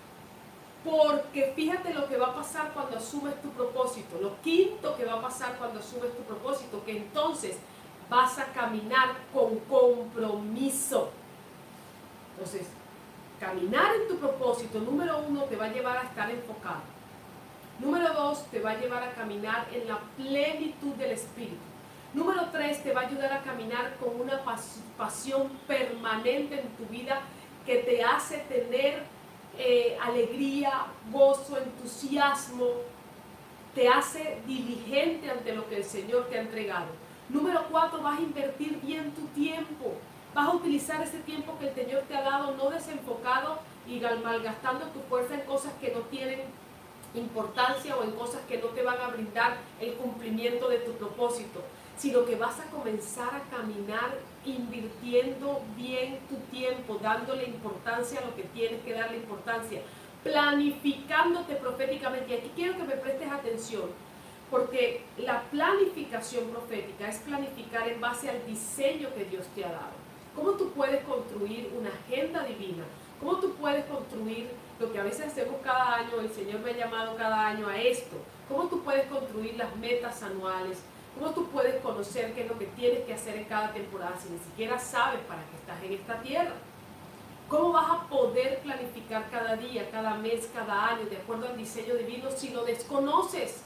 Porque fíjate lo que va a pasar cuando asumes tu propósito. Lo quinto que va a pasar cuando asumes tu propósito, que entonces vas a caminar con compromiso. Entonces, caminar en tu propósito, número 1, te va a llevar a estar enfocado. Número 2, te va a llevar a caminar en la plenitud del Espíritu. Número 3, te va a ayudar a caminar con una pasión permanente en tu vida que te hace tener alegría, gozo, entusiasmo, te hace diligente ante lo que el Señor te ha entregado. Número 4, vas a invertir bien tu tiempo. Vas a utilizar ese tiempo que el Señor te ha dado, no desenfocado y malgastando tu fuerza en cosas que no tienen importancia o en cosas que no te van a brindar el cumplimiento de tu propósito, sino que vas a comenzar a caminar invirtiendo bien tu tiempo, dándole importancia a lo que tienes que darle importancia, planificándote proféticamente. Y aquí quiero que me prestes atención, porque la planificación profética es planificar en base al diseño que Dios te ha dado. ¿Cómo tú puedes construir una agenda divina? ¿Cómo tú puedes construir lo que a veces hacemos cada año? El Señor me ha llamado cada año a esto. ¿Cómo tú puedes construir las metas anuales? ¿Cómo tú puedes conocer qué es lo que tienes que hacer en cada temporada si ni siquiera sabes para qué estás en esta tierra? ¿Cómo vas a poder planificar cada día, cada mes, cada año, de acuerdo al diseño divino, si lo desconoces?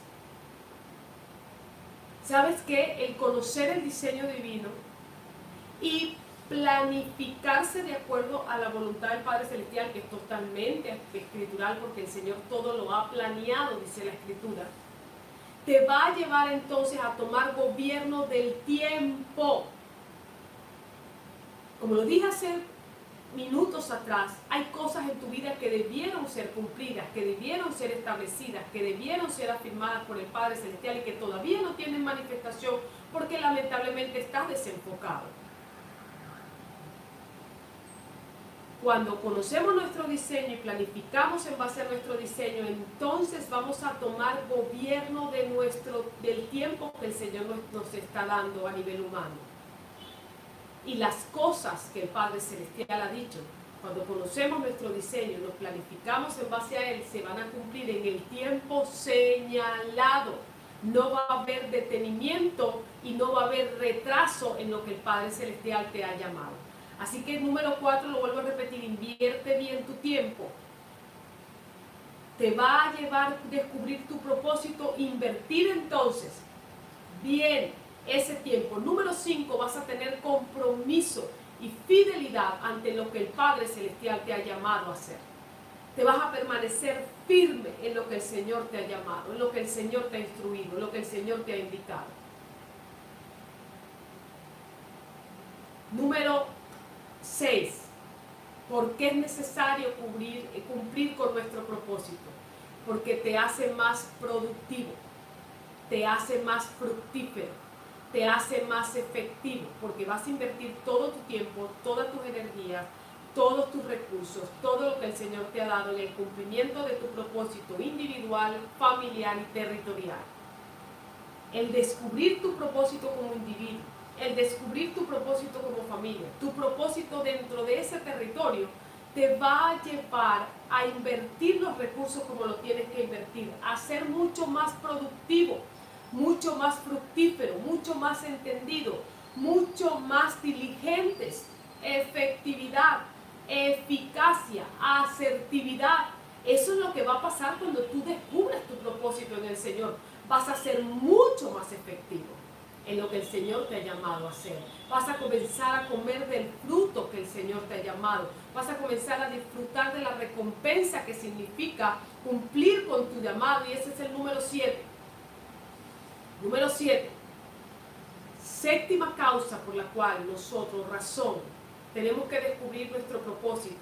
¿Sabes qué? El conocer el diseño divino y planificarse de acuerdo a la voluntad del Padre Celestial, que es totalmente escritural, porque el Señor todo lo ha planeado, dice la Escritura, te va a llevar entonces a tomar gobierno del tiempo. Como lo dije hace minutos atrás, hay cosas en tu vida que debieron ser cumplidas, que debieron ser establecidas, que debieron ser afirmadas por el Padre Celestial y que todavía no tienen manifestación porque lamentablemente estás desenfocado. Cuando conocemos nuestro diseño y planificamos en base a nuestro diseño, entonces vamos a tomar gobierno del tiempo que el Señor nos está dando a nivel humano. Y las cosas que el Padre Celestial ha dicho, cuando conocemos nuestro diseño, nos planificamos en base a él, se van a cumplir en el tiempo señalado. No va a haber detenimiento y no va a haber retraso en lo que el Padre Celestial te ha llamado. Así que número 4, lo vuelvo a repetir, invierte bien tu tiempo. Te va a llevar a descubrir tu propósito, invertir entonces bien ese tiempo. Número 5, vas a tener compromiso y fidelidad ante lo que el Padre Celestial te ha llamado a hacer. Te vas a permanecer firme en lo que el Señor te ha llamado, en lo que el Señor te ha instruido, en lo que el Señor te ha indicado. Número 6. ¿Por qué es necesario cumplir con nuestro propósito? Porque te hace más productivo, te hace más fructífero, te hace más efectivo, porque vas a invertir todo tu tiempo, todas tus energías, todos tus recursos, todo lo que el Señor te ha dado en el cumplimiento de tu propósito individual, familiar y territorial. El descubrir tu propósito como individuo, el descubrir tu propósito como familia, tu propósito dentro de ese territorio, te va a llevar a invertir los recursos como lo tienes que invertir, a ser mucho más productivo, mucho más fructífero, mucho más entendido, mucho más diligentes, efectividad, eficacia, asertividad. Eso es lo que va a pasar cuando tú descubres tu propósito en el Señor. Vas a ser mucho más efectivo en lo que el Señor te ha llamado a hacer. Vas a comenzar a comer del fruto que el Señor te ha llamado. Vas a comenzar a disfrutar de la recompensa que significa cumplir con tu llamado. Y ese es el número 7. Número 7. Séptima causa por la cual nosotros, razón, tenemos que descubrir nuestro propósito.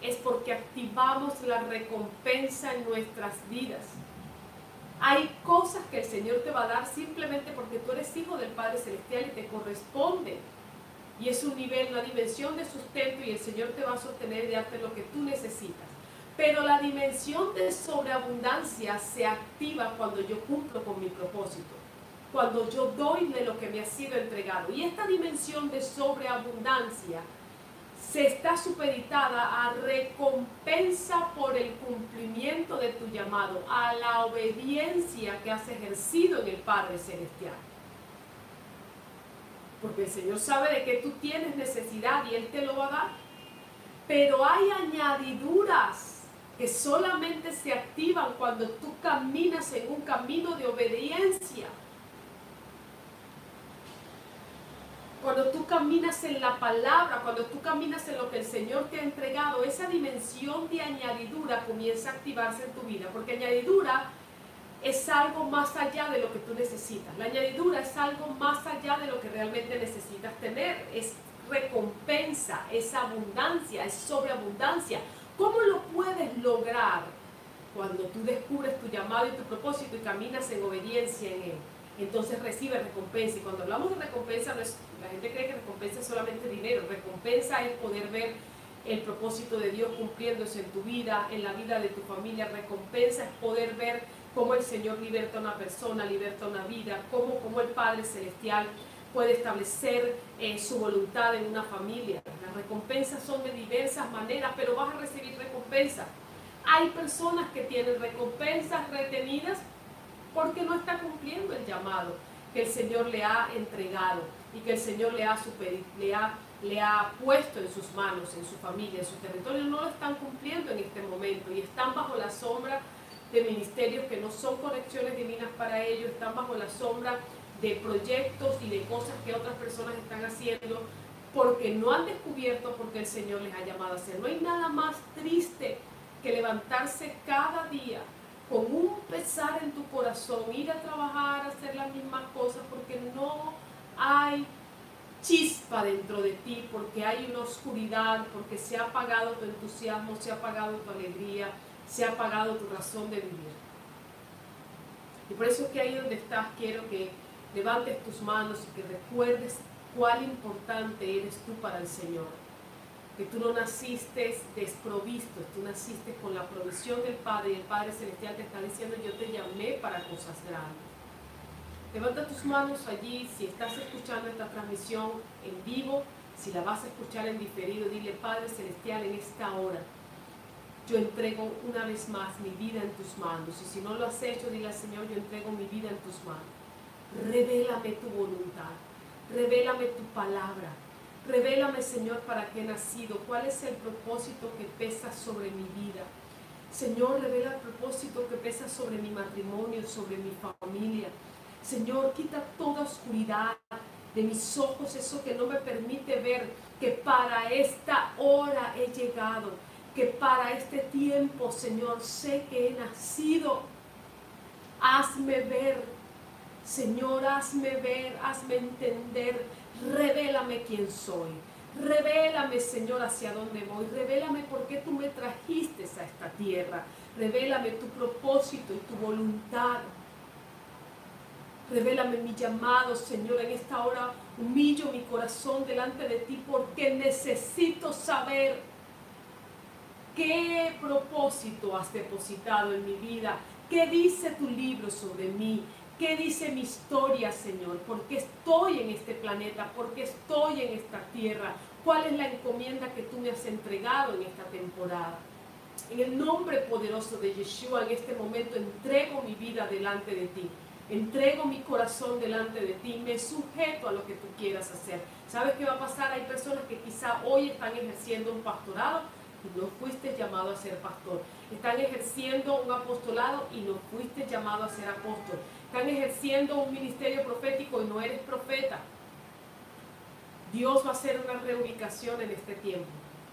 es porque activamos la recompensa en nuestras vidas. Hay cosas que el Señor te va a dar simplemente porque tú eres hijo del Padre Celestial y te corresponde. Y es un nivel, una dimensión de sustento y el Señor te va a sostener y darte lo que tú necesitas. Pero la dimensión de sobreabundancia se activa cuando yo cumplo con mi propósito, cuando yo doy de lo que me ha sido entregado. Y esta dimensión de sobreabundancia se está supeditada a recompensa por el cumplimiento de tu llamado, a la obediencia que has ejercido en el Padre Celestial. Porque el Señor sabe de que tú tienes necesidad y Él te lo va a dar. Pero hay añadiduras que solamente se activan cuando tú caminas en un camino de obediencia. Cuando tú caminas en la palabra, cuando tú caminas en lo que el Señor te ha entregado, esa dimensión de añadidura comienza a activarse en tu vida. Porque añadidura es algo más allá de lo que tú necesitas. La añadidura es algo más allá de lo que realmente necesitas tener. Es recompensa, es abundancia, es sobreabundancia. ¿Cómo lo puedes lograr? Cuando tú descubres tu llamado y tu propósito y caminas en obediencia en Él. Entonces recibes recompensa. Y cuando hablamos de recompensa, no es, la gente cree que recompensa es solamente dinero. Recompensa es poder ver el propósito de Dios cumpliéndose en tu vida, en la vida de tu familia. Recompensa es poder ver cómo el Señor liberta a una persona, liberta una vida, cómo el Padre Celestial puede establecer su voluntad en una familia. Las recompensas son de diversas maneras, pero vas a recibir recompensas. Hay personas que tienen recompensas retenidas porque no está cumpliendo el llamado que el Señor le ha entregado y que el Señor le ha puesto en sus manos, en su familia, en su territorio. No lo están cumpliendo en este momento y están bajo la sombra de ministerios que no son conexiones divinas para ellos, están bajo la sombra de proyectos y de cosas que otras personas están haciendo porque no han descubierto porque el Señor les ha llamado a hacer. No hay nada más triste que levantarse cada día con un pesar en tu corazón, ir a trabajar, hacer las mismas cosas porque no hay chispa dentro de ti, porque hay una oscuridad, porque se ha apagado tu entusiasmo, se ha apagado tu alegría, se ha apagado tu razón de vivir. Y por eso es que ahí donde estás quiero que levantes tus manos y que recuerdes cuán importante eres tú para el Señor. Que tú no naciste desprovisto, tú naciste con la provisión del Padre y el Padre Celestial te está diciendo: yo te llamé para cosas grandes. Levanta tus manos allí, si estás escuchando esta transmisión en vivo, si la vas a escuchar en diferido, dile: Padre Celestial, en esta hora yo entrego una vez más mi vida en tus manos. Y si no lo has hecho, dile al Señor: yo entrego mi vida en tus manos. Revélame tu voluntad, revélame tu palabra, revélame, Señor, para qué he nacido, cuál es el propósito que pesa sobre mi vida. Señor, revela el propósito que pesa sobre mi matrimonio, sobre mi familia. Señor, quita toda oscuridad de mis ojos, eso que no me permite ver que para esta hora he llegado, que para este tiempo, Señor, sé que he nacido. Hazme ver, Señor, hazme ver, hazme entender, revélame quién soy. Revélame, Señor, hacia dónde voy. Revélame por qué tú me trajiste a esta tierra. Revélame tu propósito y tu voluntad. Revélame mi llamado, Señor. En esta hora humillo mi corazón delante de ti porque necesito saber qué propósito has depositado en mi vida. ¿Qué dice tu libro sobre mí? ¿Qué dice mi historia, Señor? ¿Por qué estoy en este planeta? ¿Por qué estoy en esta tierra? ¿Cuál es la encomienda que tú me has entregado en esta temporada? En el nombre poderoso de Yeshua, en este momento entrego mi vida delante de ti. Entrego mi corazón delante de ti. Me sujeto a lo que tú quieras hacer. ¿Sabes qué va a pasar? Hay personas que quizá hoy están ejerciendo un pastorado y no fuiste llamado a ser pastor. Están ejerciendo un apostolado y no fuiste llamado a ser apóstol. Están ejerciendo un ministerio profético y no eres profeta. Dios va a hacer una reubicación en este tiempo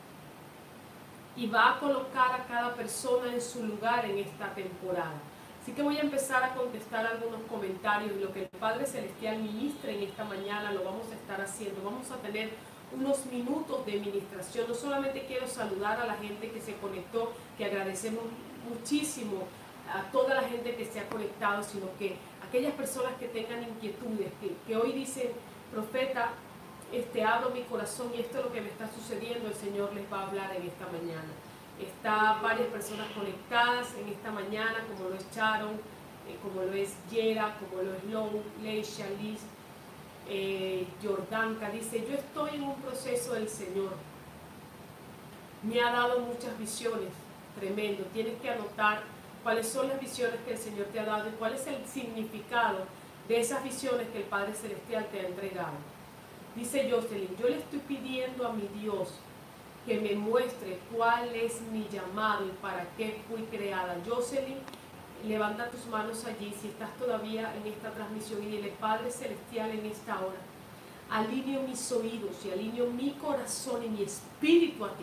y va a colocar a cada persona en su lugar en esta temporada. Así que voy a empezar a contestar algunos comentarios. Lo que el Padre Celestial ministre en esta mañana lo vamos a estar haciendo. Vamos a tener unos minutos de ministración. No solamente quiero saludar a la gente que se conectó, que agradecemos muchísimo a toda la gente que se ha conectado, sino que aquellas personas que tengan inquietudes, que hoy dicen, profeta, abro mi corazón y esto es lo que me está sucediendo, el Señor les va a hablar en esta mañana. Está varias personas conectadas en esta mañana, como lo es Sharon, como lo es Yera, como lo es Lou, Leisha, Liz, Jordanka. Dice, yo estoy en un proceso del Señor. Me ha dado muchas visiones, tremendo. Tienes que anotar cuáles son las visiones que el Señor te ha dado y cuál es el significado de esas visiones que el Padre Celestial te ha entregado. Dice Jocelyn, yo le estoy pidiendo a mi Dios que me muestre cuál es mi llamado y para qué fui creada. Jocelyn, levanta tus manos allí si estás todavía en esta transmisión y dile, Padre Celestial, en esta hora, alineo mis oídos y alineo mi corazón y mi espíritu a ti,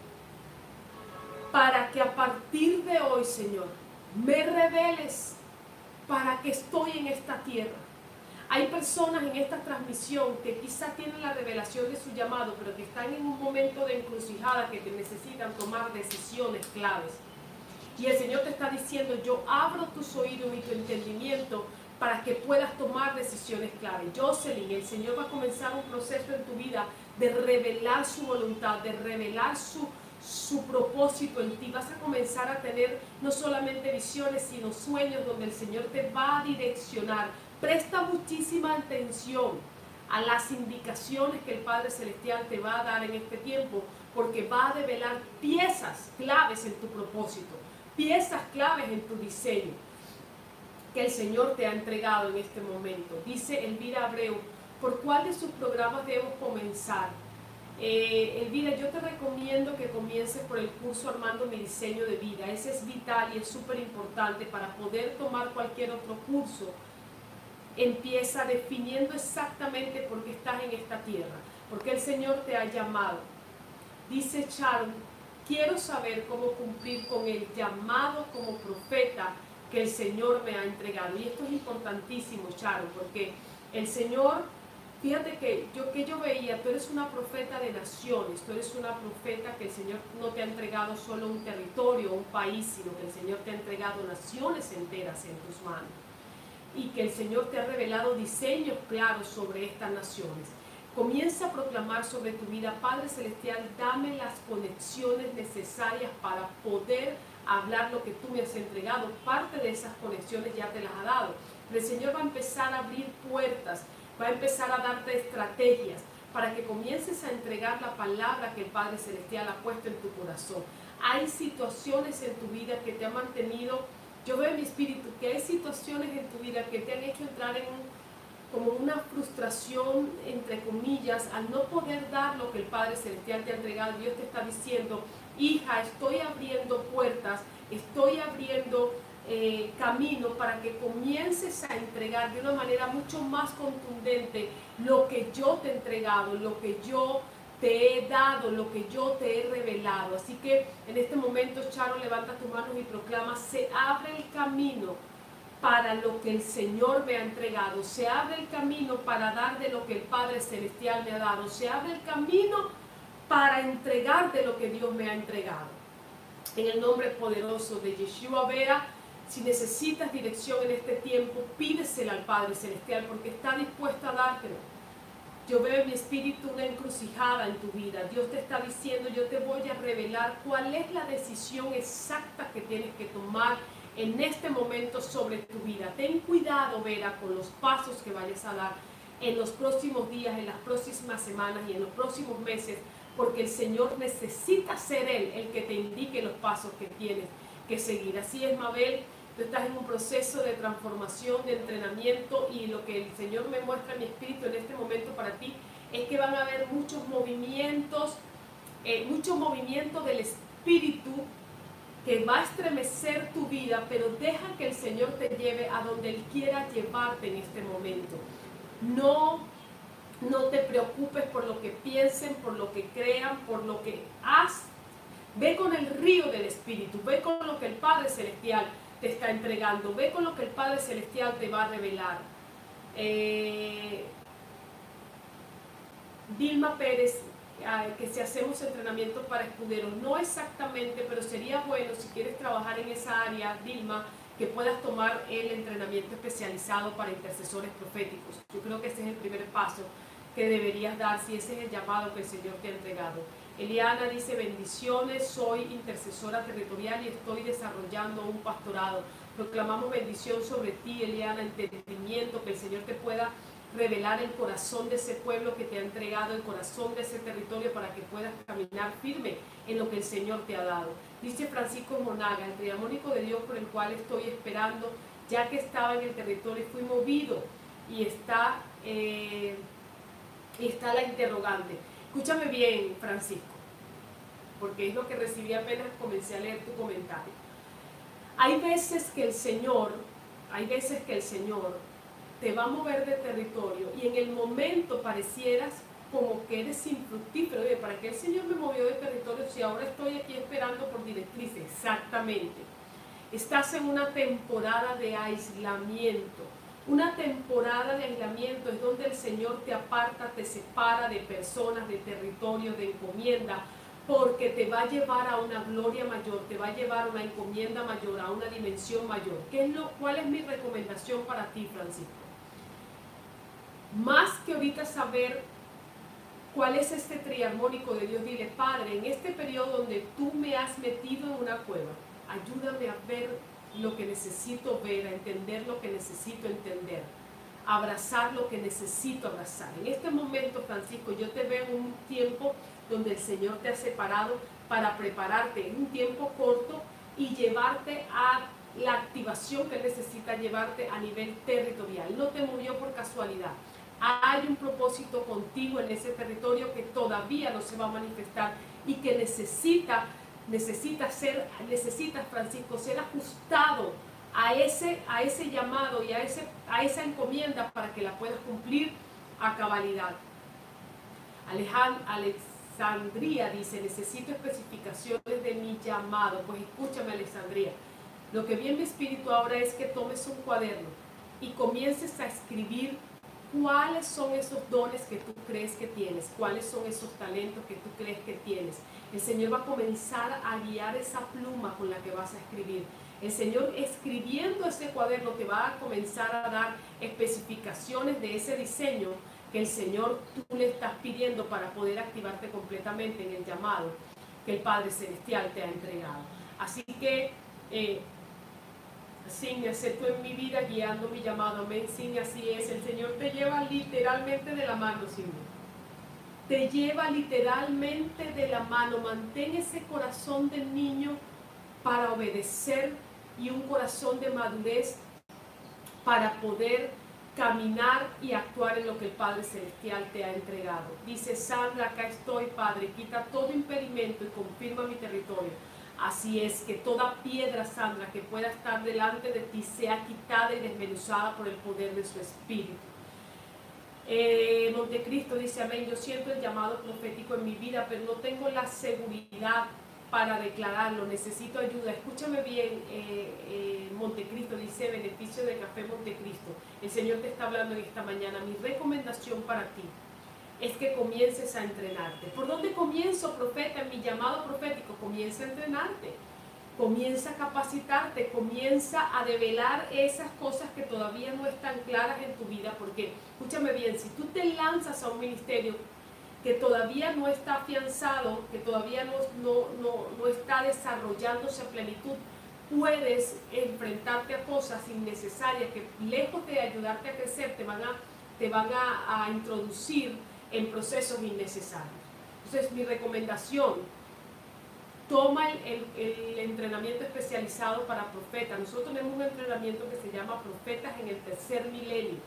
para que a partir de hoy, Señor, me reveles para que estoy en esta tierra. Hay personas en esta transmisión que quizás tienen la revelación de su llamado, pero que están en un momento de encrucijada, que necesitan tomar decisiones claves. Y el Señor te está diciendo, yo abro tus oídos y tu entendimiento para que puedas tomar decisiones claves. Jocelyn, el Señor va a comenzar un proceso en tu vida de revelar su voluntad, de revelar su propósito en ti. Vas a comenzar a tener no solamente visiones, sino sueños donde el Señor te va a direccionar. Presta muchísima atención a las indicaciones que el Padre Celestial te va a dar en este tiempo, porque va a develar piezas claves en tu propósito, piezas claves en tu diseño que el Señor te ha entregado en este momento. Dice Elvira Abreu, ¿por cuál de sus programas debo comenzar? Elvira, yo te recomiendo que comiences por el curso Armando mi diseño de vida. Ese es vital y es súper importante para poder tomar cualquier otro curso. Empieza definiendo exactamente por qué estás en esta tierra, porque el Señor te ha llamado. Dice Sharon, quiero saber cómo cumplir con el llamado como profeta que el Señor me ha entregado. Y esto es importantísimo, Sharon, porque el Señor, fíjate que yo veía, tú eres una profeta de naciones, tú eres una profeta que el Señor no te ha entregado solo un territorio, un país, sino que el Señor te ha entregado naciones enteras en tus manos. Y que el Señor te ha revelado diseños claros sobre estas naciones. Comienza a proclamar sobre tu vida, Padre Celestial, dame las conexiones necesarias para poder hablar lo que tú me has entregado. Parte de esas conexiones ya te las ha dado. Pero el Señor va a empezar a abrir puertas, va a empezar a darte estrategias para que comiences a entregar la palabra que el Padre Celestial ha puesto en tu corazón. Hay situaciones en tu vida que te han mantenido. Yo veo en mi espíritu que hay situaciones en tu vida que te han hecho entrar en como una frustración, entre comillas, al no poder dar lo que el Padre Celestial te ha entregado. Dios te está diciendo, hija, estoy abriendo puertas, estoy abriendo camino para que comiences a entregar de una manera mucho más contundente lo que yo te he entregado, lo que yo te he dado, lo que yo te he revelado. Así que en este momento, Sharon, levanta tus manos y proclama, se abre el camino para lo que el Señor me ha entregado, se abre el camino para dar de lo que el Padre Celestial me ha dado, se abre el camino para entregar de lo que Dios me ha entregado. En el nombre poderoso de Yeshua, vea, si necesitas dirección en este tiempo, pídesela al Padre Celestial porque está dispuesto a dártelo. Yo veo en mi espíritu una encrucijada en tu vida. Dios te está diciendo, yo te voy a revelar cuál es la decisión exacta que tienes que tomar en este momento sobre tu vida. Ten cuidado, Vera, con los pasos que vayas a dar en los próximos días, en las próximas semanas y en los próximos meses, porque el Señor necesita ser Él el que te indique los pasos que tienes que seguir. Así es, Mabel. Tú estás en un proceso de transformación, de entrenamiento, y lo que el Señor me muestra en mi espíritu en este momento para ti es que van a haber mucho movimiento del espíritu que va a estremecer tu vida, pero deja que el Señor te lleve a donde Él quiera llevarte en este momento. No te preocupes por lo que piensen, por lo que crean, por lo que haz. Ve con el río del Espíritu, ve con lo que el Padre Celestial te está entregando, ve con lo que el Padre Celestial te va a revelar. Dilma Pérez, que si hacemos entrenamientos para escuderos, no exactamente, pero sería bueno si quieres trabajar en esa área, Dilma, que puedas tomar el entrenamiento especializado para intercesores proféticos. Yo creo que ese es el primer paso que deberías dar si ese es el llamado que el Señor te ha entregado. Eliana dice: bendiciones, soy intercesora territorial y estoy desarrollando un pastorado. Proclamamos bendición sobre ti, Eliana, entendimiento, que el Señor te pueda revelar el corazón de ese pueblo que te ha entregado, el corazón de ese territorio, para que puedas caminar firme en lo que el Señor te ha dado. Dice Francisco Monaga: el triarmónico de Dios por el cual estoy esperando, ya que estaba en el territorio fui movido, y está la interrogante. Escúchame bien, Francisco, porque es lo que recibí apenas comencé a leer tu comentario. Hay veces que el Señor te va a mover de territorio y en el momento parecieras como que eres infructífero. Oye, ¿para qué el Señor me movió de territorio si ahora estoy aquí esperando por directrices? Exactamente. Estás en una temporada de aislamiento. Una temporada de aislamiento es donde el Señor te aparta, te separa de personas, de territorio, de encomienda, porque te va a llevar a una gloria mayor, te va a llevar a una encomienda mayor, a una dimensión mayor. ¿Cuál es mi recomendación para ti, Francisco? Más que ahorita saber cuál es este triarmónico de Dios, dile: Padre, en este periodo donde tú me has metido en una cueva, ayúdame a ver lo que necesito ver, a entender lo que necesito entender, a abrazar lo que necesito abrazar. En este momento, Francisco, yo te veo en un tiempo donde el Señor te ha separado para prepararte en un tiempo corto y llevarte a la activación que Él necesita llevarte a nivel territorial. No te movió por casualidad. Hay un propósito contigo en ese territorio que todavía no se va a manifestar y que necesitas, Francisco, ser ajustado a ese llamado y a esa encomienda para que la puedas cumplir a cabalidad. Alexandria dice: necesito especificaciones de mi llamado. Pues escúchame, Alexandria, lo que vi en mi espíritu ahora es que tomes un cuaderno y comiences a escribir cuáles son esos dones que tú crees que tienes, cuáles son esos talentos que tú crees que tienes. El Señor va a comenzar a guiar esa pluma con la que vas a escribir. El Señor, escribiendo ese cuaderno, te va a comenzar a dar especificaciones de ese diseño que el Señor tú le estás pidiendo para poder activarte completamente en el llamado que el Padre Celestial te ha entregado. Así que Signia, sé tú en mi vida guiando mi llamado. Amén, Signia, así es. El Señor te lleva literalmente de la mano, Signia. Te lleva literalmente de la mano. Mantén ese corazón de niño para obedecer y un corazón de madurez para poder caminar y actuar en lo que el Padre Celestial te ha entregado. Dice Sandra: acá estoy, Padre, quita todo impedimento y confirma mi territorio. Así es, que toda piedra, Sandra, que pueda estar delante de ti sea quitada y desmenuzada por el poder de su Espíritu. Montecristo dice: amén, yo siento el llamado profético en mi vida, pero no tengo la seguridad para declararlo, necesito ayuda. Escúchame bien, Montecristo, dice Beneficio de Café Montecristo. El Señor te está hablando en esta mañana. Mi recomendación para ti es que comiences a entrenarte. ¿Por dónde comienzo, profeta? En mi llamado profético, comienza a entrenarte, comienza a capacitarte, comienza a develar esas cosas que todavía no están claras en tu vida, porque, escúchame bien, si tú te lanzas a un ministerio que todavía no está afianzado, que todavía no está desarrollándose a plenitud, puedes enfrentarte a cosas innecesarias que, lejos de ayudarte a crecer, te van a introducir en procesos innecesarios. Entonces, mi recomendación: toma el entrenamiento especializado para profetas. Nosotros tenemos un entrenamiento que se llama Profetas en el Tercer Milenio.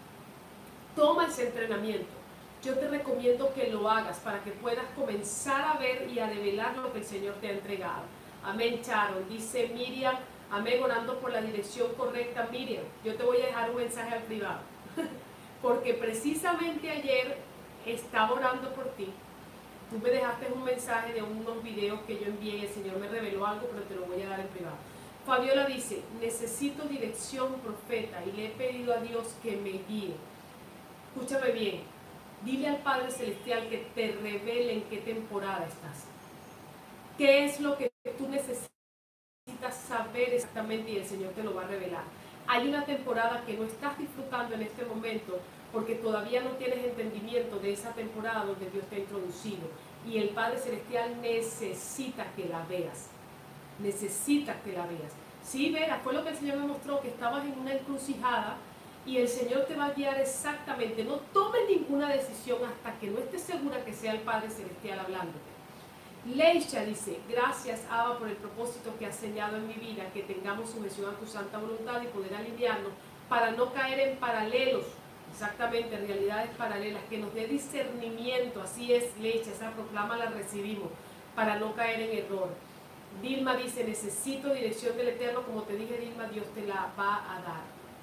Toma ese entrenamiento. Yo te recomiendo que lo hagas para que puedas comenzar a ver y a develar lo que el Señor te ha entregado. Amén, Charon. Dice Miriam: amén, orando por la dirección correcta. Miriam, yo te voy a dejar un mensaje al privado, porque precisamente ayer estaba orando por ti. Tú me dejaste un mensaje de unos videos que yo envié, el Señor me reveló algo, pero te lo voy a dar en privado. Fabiola dice: necesito dirección, profeta, y le he pedido a Dios que me guíe. Escúchame bien, Dile al Padre Celestial que te revele en qué temporada estás. ¿Qué es lo que tú necesitas saber exactamente? Y el Señor te lo va a revelar. Hay una temporada que no estás disfrutando en este momento porque todavía no tienes entendimiento de esa temporada donde Dios te ha introducido. Y el Padre Celestial necesita que la veas. Necesita que la veas. Sí, Vera, fue lo que el Señor me mostró, que estabas en una encrucijada y el Señor te va a guiar exactamente. No tomes ninguna decisión hasta que no estés segura que sea el Padre Celestial hablándote. Leisha dice, gracias Abba por el propósito que has sellado en mi vida, que tengamos sujeción a tu santa voluntad y poder aliviarnos para no caer en paralelos, exactamente, en realidades paralelas, que nos dé discernimiento. Así es, Leisha, esa proclama la recibimos, para no caer en error. Dilma dice, necesito dirección del Eterno, como te dije, Dilma, Dios te la va a dar.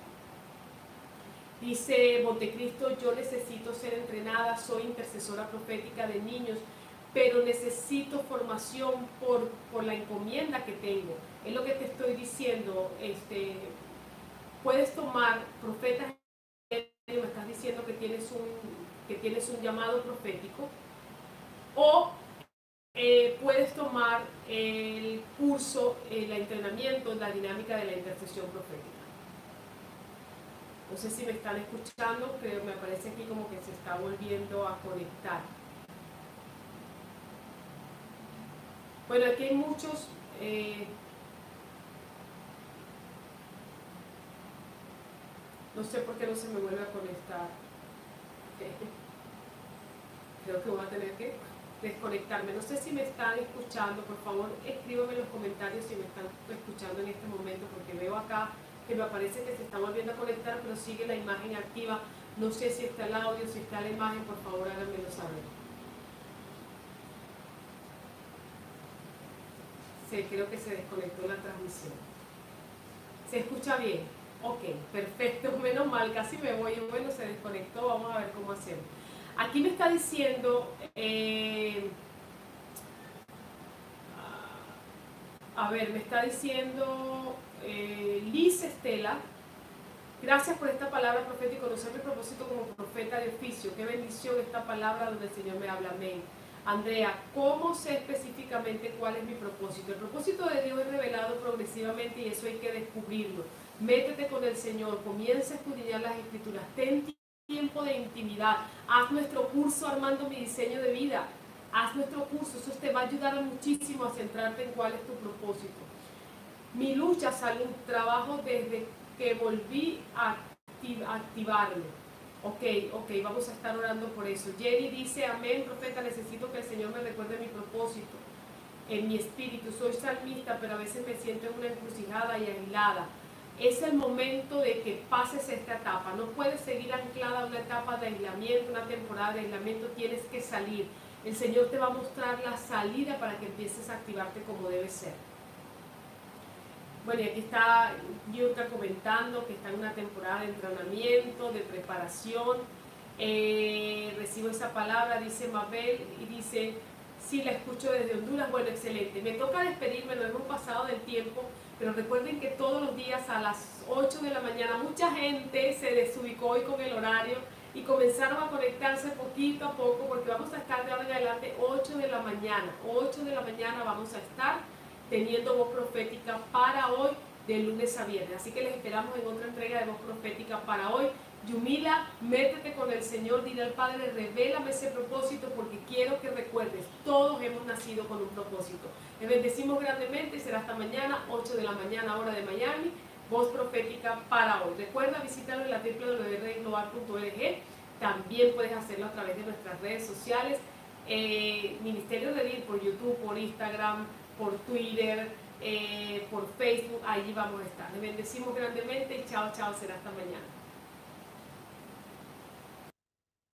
Dice Montecristo, yo necesito ser entrenada, soy intercesora profética de niños, pero necesito formación por la encomienda que tengo. Es lo que te estoy diciendo. Puedes tomar profetas, me estás diciendo que tienes un llamado profético, o puedes tomar el curso, el entrenamiento, la dinámica de la intercesión profética. No sé si me están escuchando, pero me parece aquí como que se está volviendo a conectar. Bueno, aquí hay muchos. No sé por qué no se me vuelve a conectar. Creo que voy a tener que desconectarme. No sé si me están escuchando. Por favor, escríbanme en los comentarios si me están escuchando en este momento, porque veo acá que me parece que se está volviendo a conectar, pero sigue la imagen activa. No sé si está el audio, si está la imagen. Por favor, háganmelo saber. Sí, creo que se desconectó la transmisión. ¿Se escucha bien? Ok, perfecto, menos mal, casi me voy. Bueno, se desconectó, vamos a ver cómo hacemos. Aquí me está diciendo, me está diciendo Liz Estela, gracias por esta palabra profética y conocer mi propósito como profeta de oficio. Qué bendición esta palabra donde el Señor me habla, amén. Andrea, ¿cómo sé específicamente cuál es mi propósito? El propósito de Dios es revelado progresivamente y eso hay que descubrirlo. Métete con el Señor, comienza a escudriñar las Escrituras, ten tiempo de intimidad, haz nuestro curso Armando mi diseño de vida, haz nuestro curso, eso te va a ayudar muchísimo a centrarte en cuál es tu propósito. Mi lucha, salud, trabajo desde que volví a activarlo. Ok, vamos a estar orando por eso. Jenny dice, amén, profeta, necesito que el Señor me recuerde mi propósito en mi espíritu. Soy salmista, pero a veces me siento en una encrucijada y aislada. Es el momento de que pases esta etapa. No puedes seguir anclada a una etapa de aislamiento, una temporada de aislamiento. Tienes que salir. El Señor te va a mostrar la salida para que empieces a activarte como debe ser. Bueno, y aquí está Yurka comentando que está en una temporada de entrenamiento, de preparación. Recibo esa palabra, dice Mabel, y dice, sí, la escucho desde Honduras. Bueno, excelente. Me toca despedirme, nos hemos pasado del tiempo, pero recuerden que todos los días a las 8 de la mañana mucha gente se desubicó hoy con el horario y comenzaron a conectarse poquito a poco, porque vamos a estar de ahora en adelante 8 de la mañana. 8 de la mañana vamos a estar teniendo voz profética para hoy, de lunes a viernes. Así que les esperamos en otra entrega de voz profética para hoy. Yumila, métete con el Señor, dile al Padre, revélame ese propósito, porque quiero que recuerdes, todos hemos nacido con un propósito. Les bendecimos grandemente y será hasta mañana, 8 de la mañana, hora de Miami, voz profética para hoy. Recuerda visitarlo en la www.global.org. También puedes hacerlo a través de nuestras redes sociales, Ministerio de Redil, por YouTube, por Instagram, por Twitter, por Facebook. Allí vamos a estar. Les bendecimos grandemente y chao, chao, será hasta mañana.